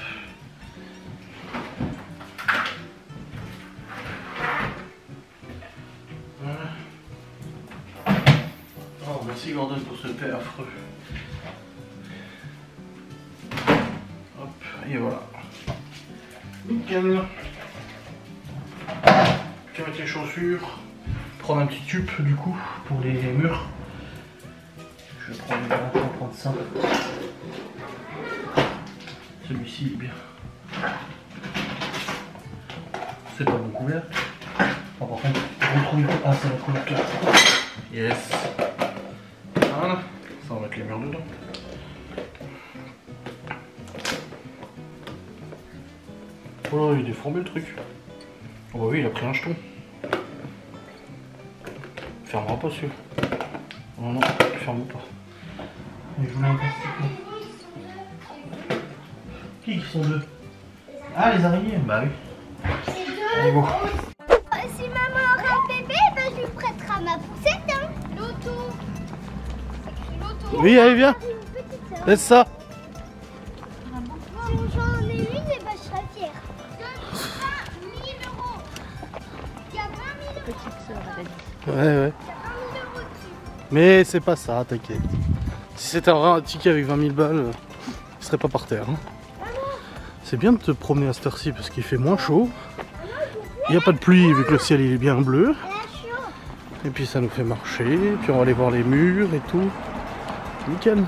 Voilà. Oh merci Gordon pour ce thé affreux. Et voilà. Nickel. Je vais mettre les chaussures. Prendre un petit tube du coup pour les murs. Je vais prendre, je vais prendre ça. Celui-ci est bien. C'est pas mon couvercle. Oh, par contre, on retrouve. Ah, c'est la couvercle là. Yes. Voilà. Ça, on va mettre les murs dedans. Oh, il est déformé le truc. Oh, bah oui, il a pris un jeton. Il fermera pas celui-là. Non, non, il ferme pas. Mais je voulais un plastique. Qui sont deux? Ah, les araignées. Bah oui. Allez, go. Si maman aura un bébé, ben je lui prêterai ma poussette, hein. L'auto. Oui, allez, viens. Laisse ça. Si j'en ai une, et ben je serai fière. vingt mille euros. Il y a vingt mille euros. Petite sœur, elle a dit. Ouais, ouais. Il y a vingt mille euros dessus. Mais c'est pas ça, t'inquiète. Si c'était un vrai ticket avec vingt mille balles, il serait pas par terre. Hein. C'est bien de te promener à cette heure-ci parce qu'il fait moins chaud. Il n'y a pas de pluie vu que le ciel il est bien bleu. Et puis ça nous fait marcher. Puis on va aller voir les murs et tout. Nickel.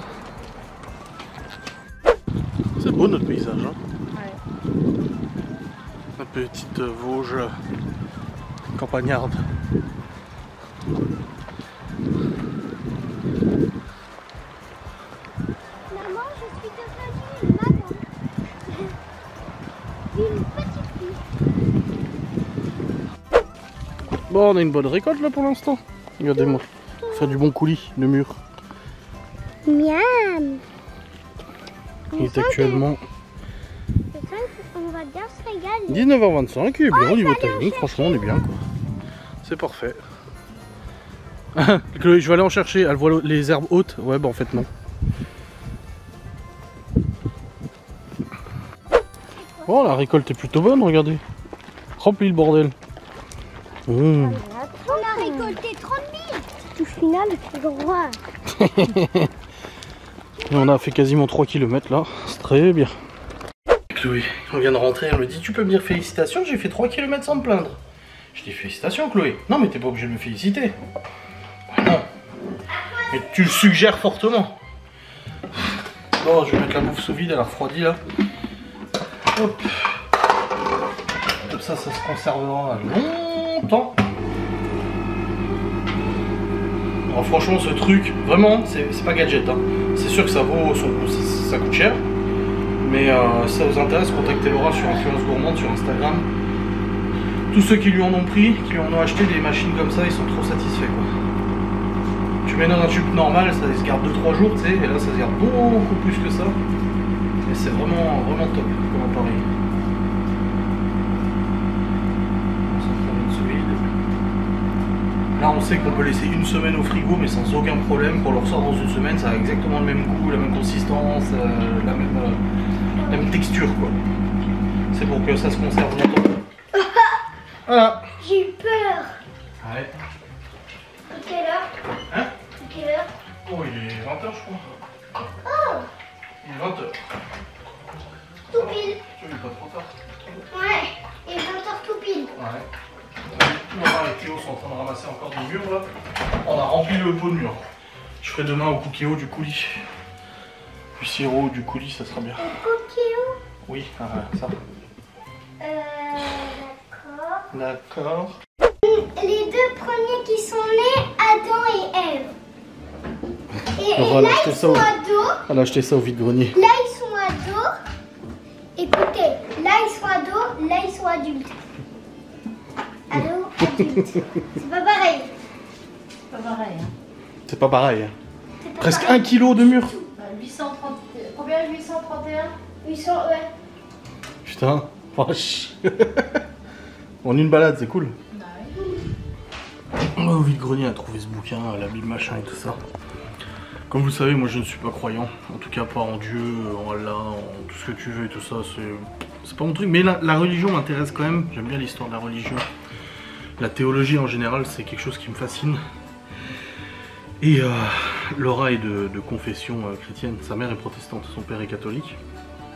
C'est beau notre paysage. Hein. Ouais. La petite Vosges campagnarde. Maman, je suis devenue une maman. Une petite fille. Bon, on a une bonne récolte là pour l'instant. Regardez-moi. Faire du bon coulis, le mur. Miam. Il est actuellement On va bien se régaler. dix-neuf heures vingt-cinq, il est bien au niveau timing, franchement on est bien quoi. C'est parfait. Chloé, je vais aller en chercher, elle voit les herbes hautes. Ouais bah en fait non. Bon, la récolte est plutôt bonne, regardez. Rempli le bordel. Mmh. On a récolté trente mille. Au final, c'est roi. Et on a fait quasiment trois kilomètres là, c'est très bien. Chloé, on vient de rentrer, elle me dit tu peux me dire félicitations, j'ai fait trois kilomètres sans me plaindre. Je dis félicitations Chloé. Non mais t'es pas obligé de me féliciter. Ah, non. Mais tu le suggères fortement. Bon, je vais mettre la bouffe sous vide, elle a refroidi là. Hop. Comme ça, ça se conservera longtemps. Alors franchement ce truc, vraiment, c'est pas gadget. Hein. C'est sûr que ça vaut son coup, ça, ça coûte cher. Mais euh, si ça vous intéresse, contactez Laura sur Influence Gourmande sur Instagram. Tous ceux qui lui en ont pris, qui lui en ont acheté des machines comme ça, ils sont trop satisfaits quoi. Tu mets dans un tube normal, ça se garde deux trois jours, tu sais, et là ça se garde beaucoup plus que ça. Et c'est vraiment, vraiment top comme appareil. Là on sait qu'on peut laisser une semaine au frigo mais sans aucun problème. Quand on le ressort dans une semaine, ça a exactement le même goût, la même consistance, euh, la, même, euh, la même texture quoi. C'est pour que ça se conserve longtemps. Voilà. J'ai eu peur. Ouais. À quelle heure? Hein? À quelle heure? Oh il est vingt heures je crois. Oh, Il est vingt heures. tout pile. Tu veux pas trop tard. Ouais, et vingt heures tout pile. Ouais. Laura et Théo sont en train de ramasser encore des murs là. On a rempli le pot de mur. Je ferai demain au cookéo du coulis. Du sirop du coulis, ça sera bien. Un coquillot. Oui, ah, ça. Euh, d'accord. D'accord. Les deux premiers qui sont nés, Adam et Ève. Et, et Laura, là, elle a acheté ils ça sont au- ados. Elle a acheté ça au vide-grenier. Là, ils sont ados. Écoutez, là, ils sont ados. Là, ils sont adultes. Ados, adultes. C'est pas pareil. C'est pas pareil. Hein. C'est pas pareil. C'est pas Presque pareil. un kilo de mur. Euh, huit cent trente. Combien? Huit cent trente et un. Ils sont, ouais. Putain, vache. En une balade, c'est cool. Bah oui. Au vide-grenier, elle a trouvé ce bouquin, la Bible machin et tout ça. Comme vous le savez, moi je ne suis pas croyant. En tout cas, pas en Dieu, en Allah, en tout ce que tu veux et tout ça. C'est pas mon truc. Mais la, la religion m'intéresse quand même. J'aime bien l'histoire de la religion. La théologie en général, c'est quelque chose qui me fascine. Et euh, Laura est de, de confession euh, chrétienne. Sa mère est protestante, son père est catholique.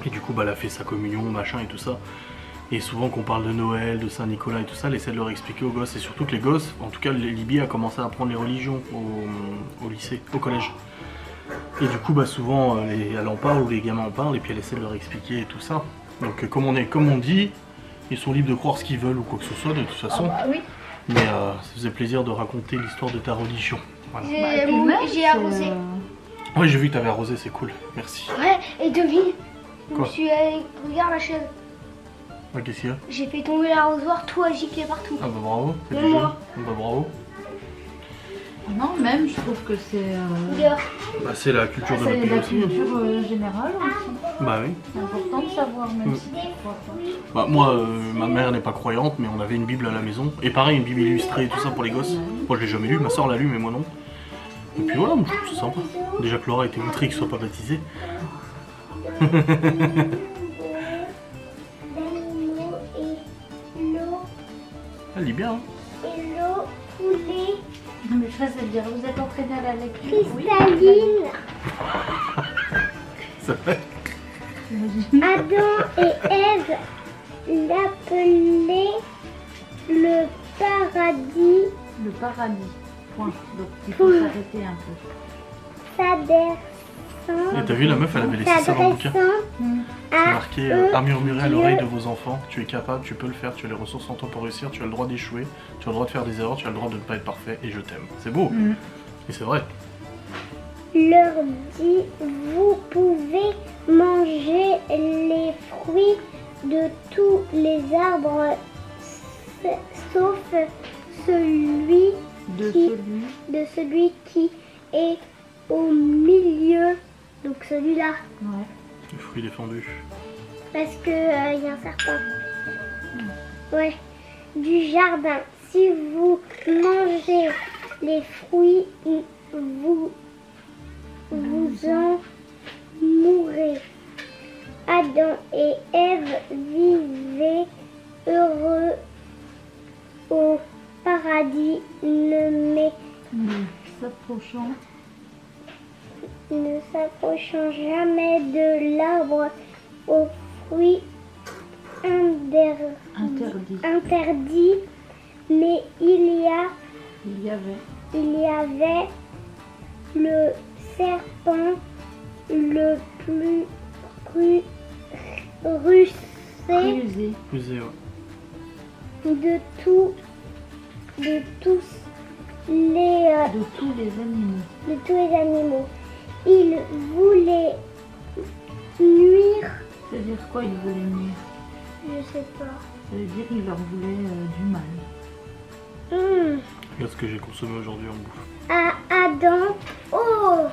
Et du coup, bah, elle a fait sa communion, machin et tout ça. Et souvent qu'on parle de Noël, de Saint-Nicolas et tout ça, elle essaie de leur expliquer aux gosses. Et surtout que les gosses, en tout cas Libye a commencé à apprendre les religions au, au lycée, au collège. Et du coup, bah, souvent, les, elle en parle ou les gamins en parlent et puis elle essaie de leur expliquer et tout ça. Donc comme on, est, comme on dit, ils sont libres de croire ce qu'ils veulent ou quoi que ce soit de toute façon. Ah bah oui. Mais euh, ça faisait plaisir de raconter l'histoire de ta religion. Voilà. J'ai Bah, puis mou- même, j'ai c'est, arrosé. euh, Ouais, j'ai vu que t'avais arrosé, c'est cool. Merci. Ouais, et devine. Je me Quoi? suis allée. Regarde la chaise. Ouais, qu'est-ce qu'il y a? J'ai fait tomber l'arrosoir, tout a giclé partout. Ah bah bravo, c'est Et du jeu. moi. Bah bravo. Non, même, je trouve que c'est euh, Dehors. Bah c'est la culture de c'est notre pays la aussi. hein. culture euh, générale aussi. Bah oui. C'est important de savoir, même Mm. si tu crois pas. Bah moi, euh, ma mère n'est pas croyante, mais on avait une Bible à la maison. Et pareil, une Bible illustrée et tout ça pour les gosses. Moi je l'ai jamais lu, ma soeur l'a lu, mais moi non. Et puis voilà, moi, je trouve ça sympa. Déjà que Laura était outrée qu'il soit pas baptisé. D'animaux et l'eau. Elle lit bien, hein. Et l'eau coulée Non, mais ça, c'est dire, vous êtes entraîné à la lecture. Oui. cristalline. Ça fait. Adam et Ève l'appelaient le paradis, Le paradis. Point. Donc il faut s'arrêter un peu. s'adressant, Et t'as vu, la meuf, elle avait laissé ça dans le bouquin. s'adressant Mm. C'est à marqué euh, à murmurer à l'oreille de vos enfants. Tu es capable, tu peux le faire, tu as les ressources en toi pour réussir, tu as le droit d'échouer, tu as le droit de faire des erreurs, tu as le droit de ne pas être parfait et je t'aime. C'est beau. Mm. Et c'est vrai. leur dit, vous pouvez manger les fruits de tous les arbres s- sauf celui De qui, celui. de celui qui est au milieu, donc celui-là, Ouais. Le fruit défendu. parce que euh, il y a un serpent. Ouais, du jardin. Si vous mangez les fruits, vous vous en mourrez. Adam et Ève vivaient heureux au paradis, ne, mais, Mais s'approchant. ne s'approchant jamais de l'arbre aux fruits inder- Interdit. interdits, mais il y a Il y avait. il y avait le serpent le plus ru- rusé Rusé. Rusé, ouais. de tout, de tous les, euh, De tous les animaux. de tous les animaux. Il voulait nuire, C'est-à-dire quoi, il voulait nuire? je sais pas. Ça veut dire qu'il leur voulait euh, du mal. Hmm. Regarde ce que j'ai consommé aujourd'hui en bouffe. À Adam, oh,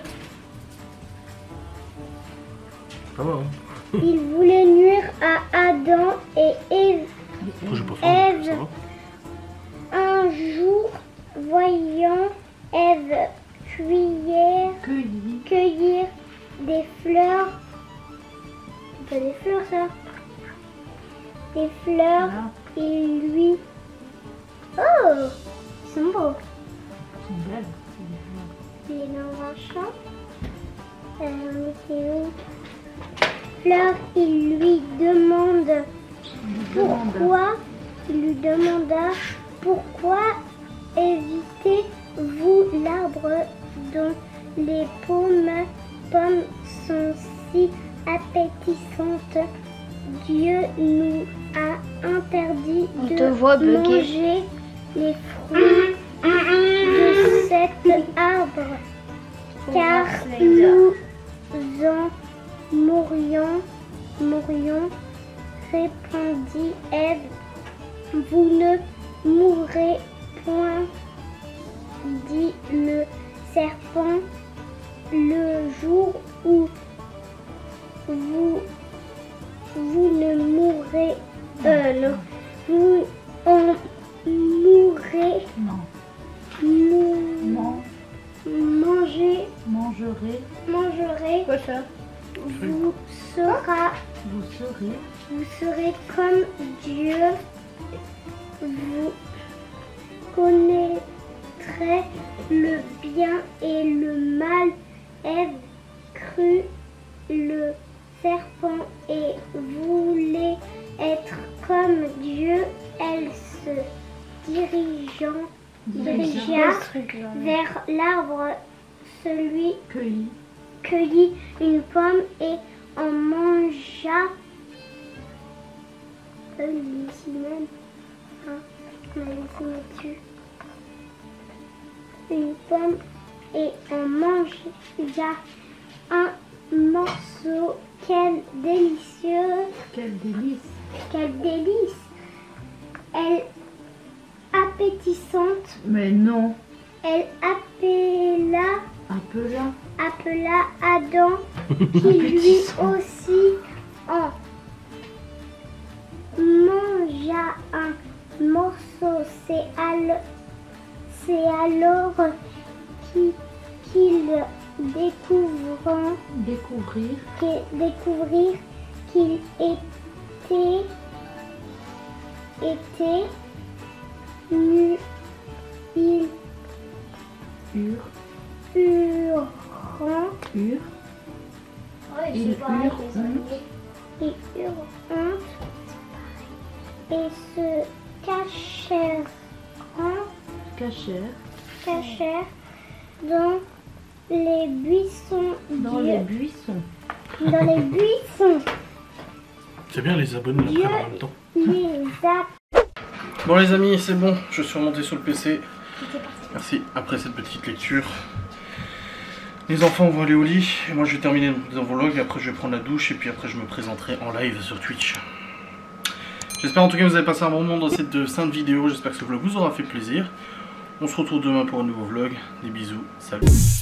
Ça va, hein. il voulait nuire à Adam et Ève. Moi, j'ai pas faim, donc Ève. ça va. Un jour, voyant Ève cueillir, Cueilli. cueillir des fleurs. C'est pas des fleurs ça. Des fleurs, Voilà. il lui. Oh, ils sont beaux. Ils sont belles. Il est dans un champ. Euh, c'est où? Fleur, il lui demande pourquoi. Il lui demanda pourquoi évitez-vous l'arbre dont les pommes, pommes sont si appétissantes. Dieu nous a interdit On de te voit bugger. manger les fruits de cet arbre, car nous en mourions, mourions, répondit Ève. Vous ne mourrez point, dit le serpent, le jour où vous, vous ne mourrez, euh, non, vous en mourrez, Non. nous Man- mangez, mangerez. mangerez, Quoi ça? vous sera, Vous serez. vous serez comme Dieu, vous connaîtrez le bien et le mal. Ève crut le serpent et voulait être comme Dieu. Elle se dirigeant, dirigea vers l'arbre. Celui Cueilli. cueillit une pomme et en mangea. Euh, ici même. Hein, on a dessiné dessus. Une pomme et en mangea un morceau. Quel délicieux! Quel délice! Quel délice! Elle appétissante. Mais non! Elle appela. Appela. appela Adam, qui lui aussi en mangea un morceau. C'est alors, c'est alors qu'il qu'il découvrant, Découvrir. qu'il- découvrir qu'il était, était nu, il Hur. hurlant. Hur. Il hurle. Et hurlant et se cachèrent, Cachèrent. cachèrent dans les buissons. Dans Dieu- les buissons. dans les buissons. C'est bien les abonnés Dieu en même temps. les a. Bon les amis, c'est bon, je suis remonté sur le P C. Merci, après cette petite lecture. Les enfants vont aller au lit, et moi je vais terminer mon vlog, après je vais prendre la douche, et puis après je me présenterai en live sur Twitch. J'espère en tout cas que vous avez passé un bon moment dans cette sainte vidéo, j'espère que ce vlog vous aura fait plaisir. On se retrouve demain pour un nouveau vlog, des bisous, salut.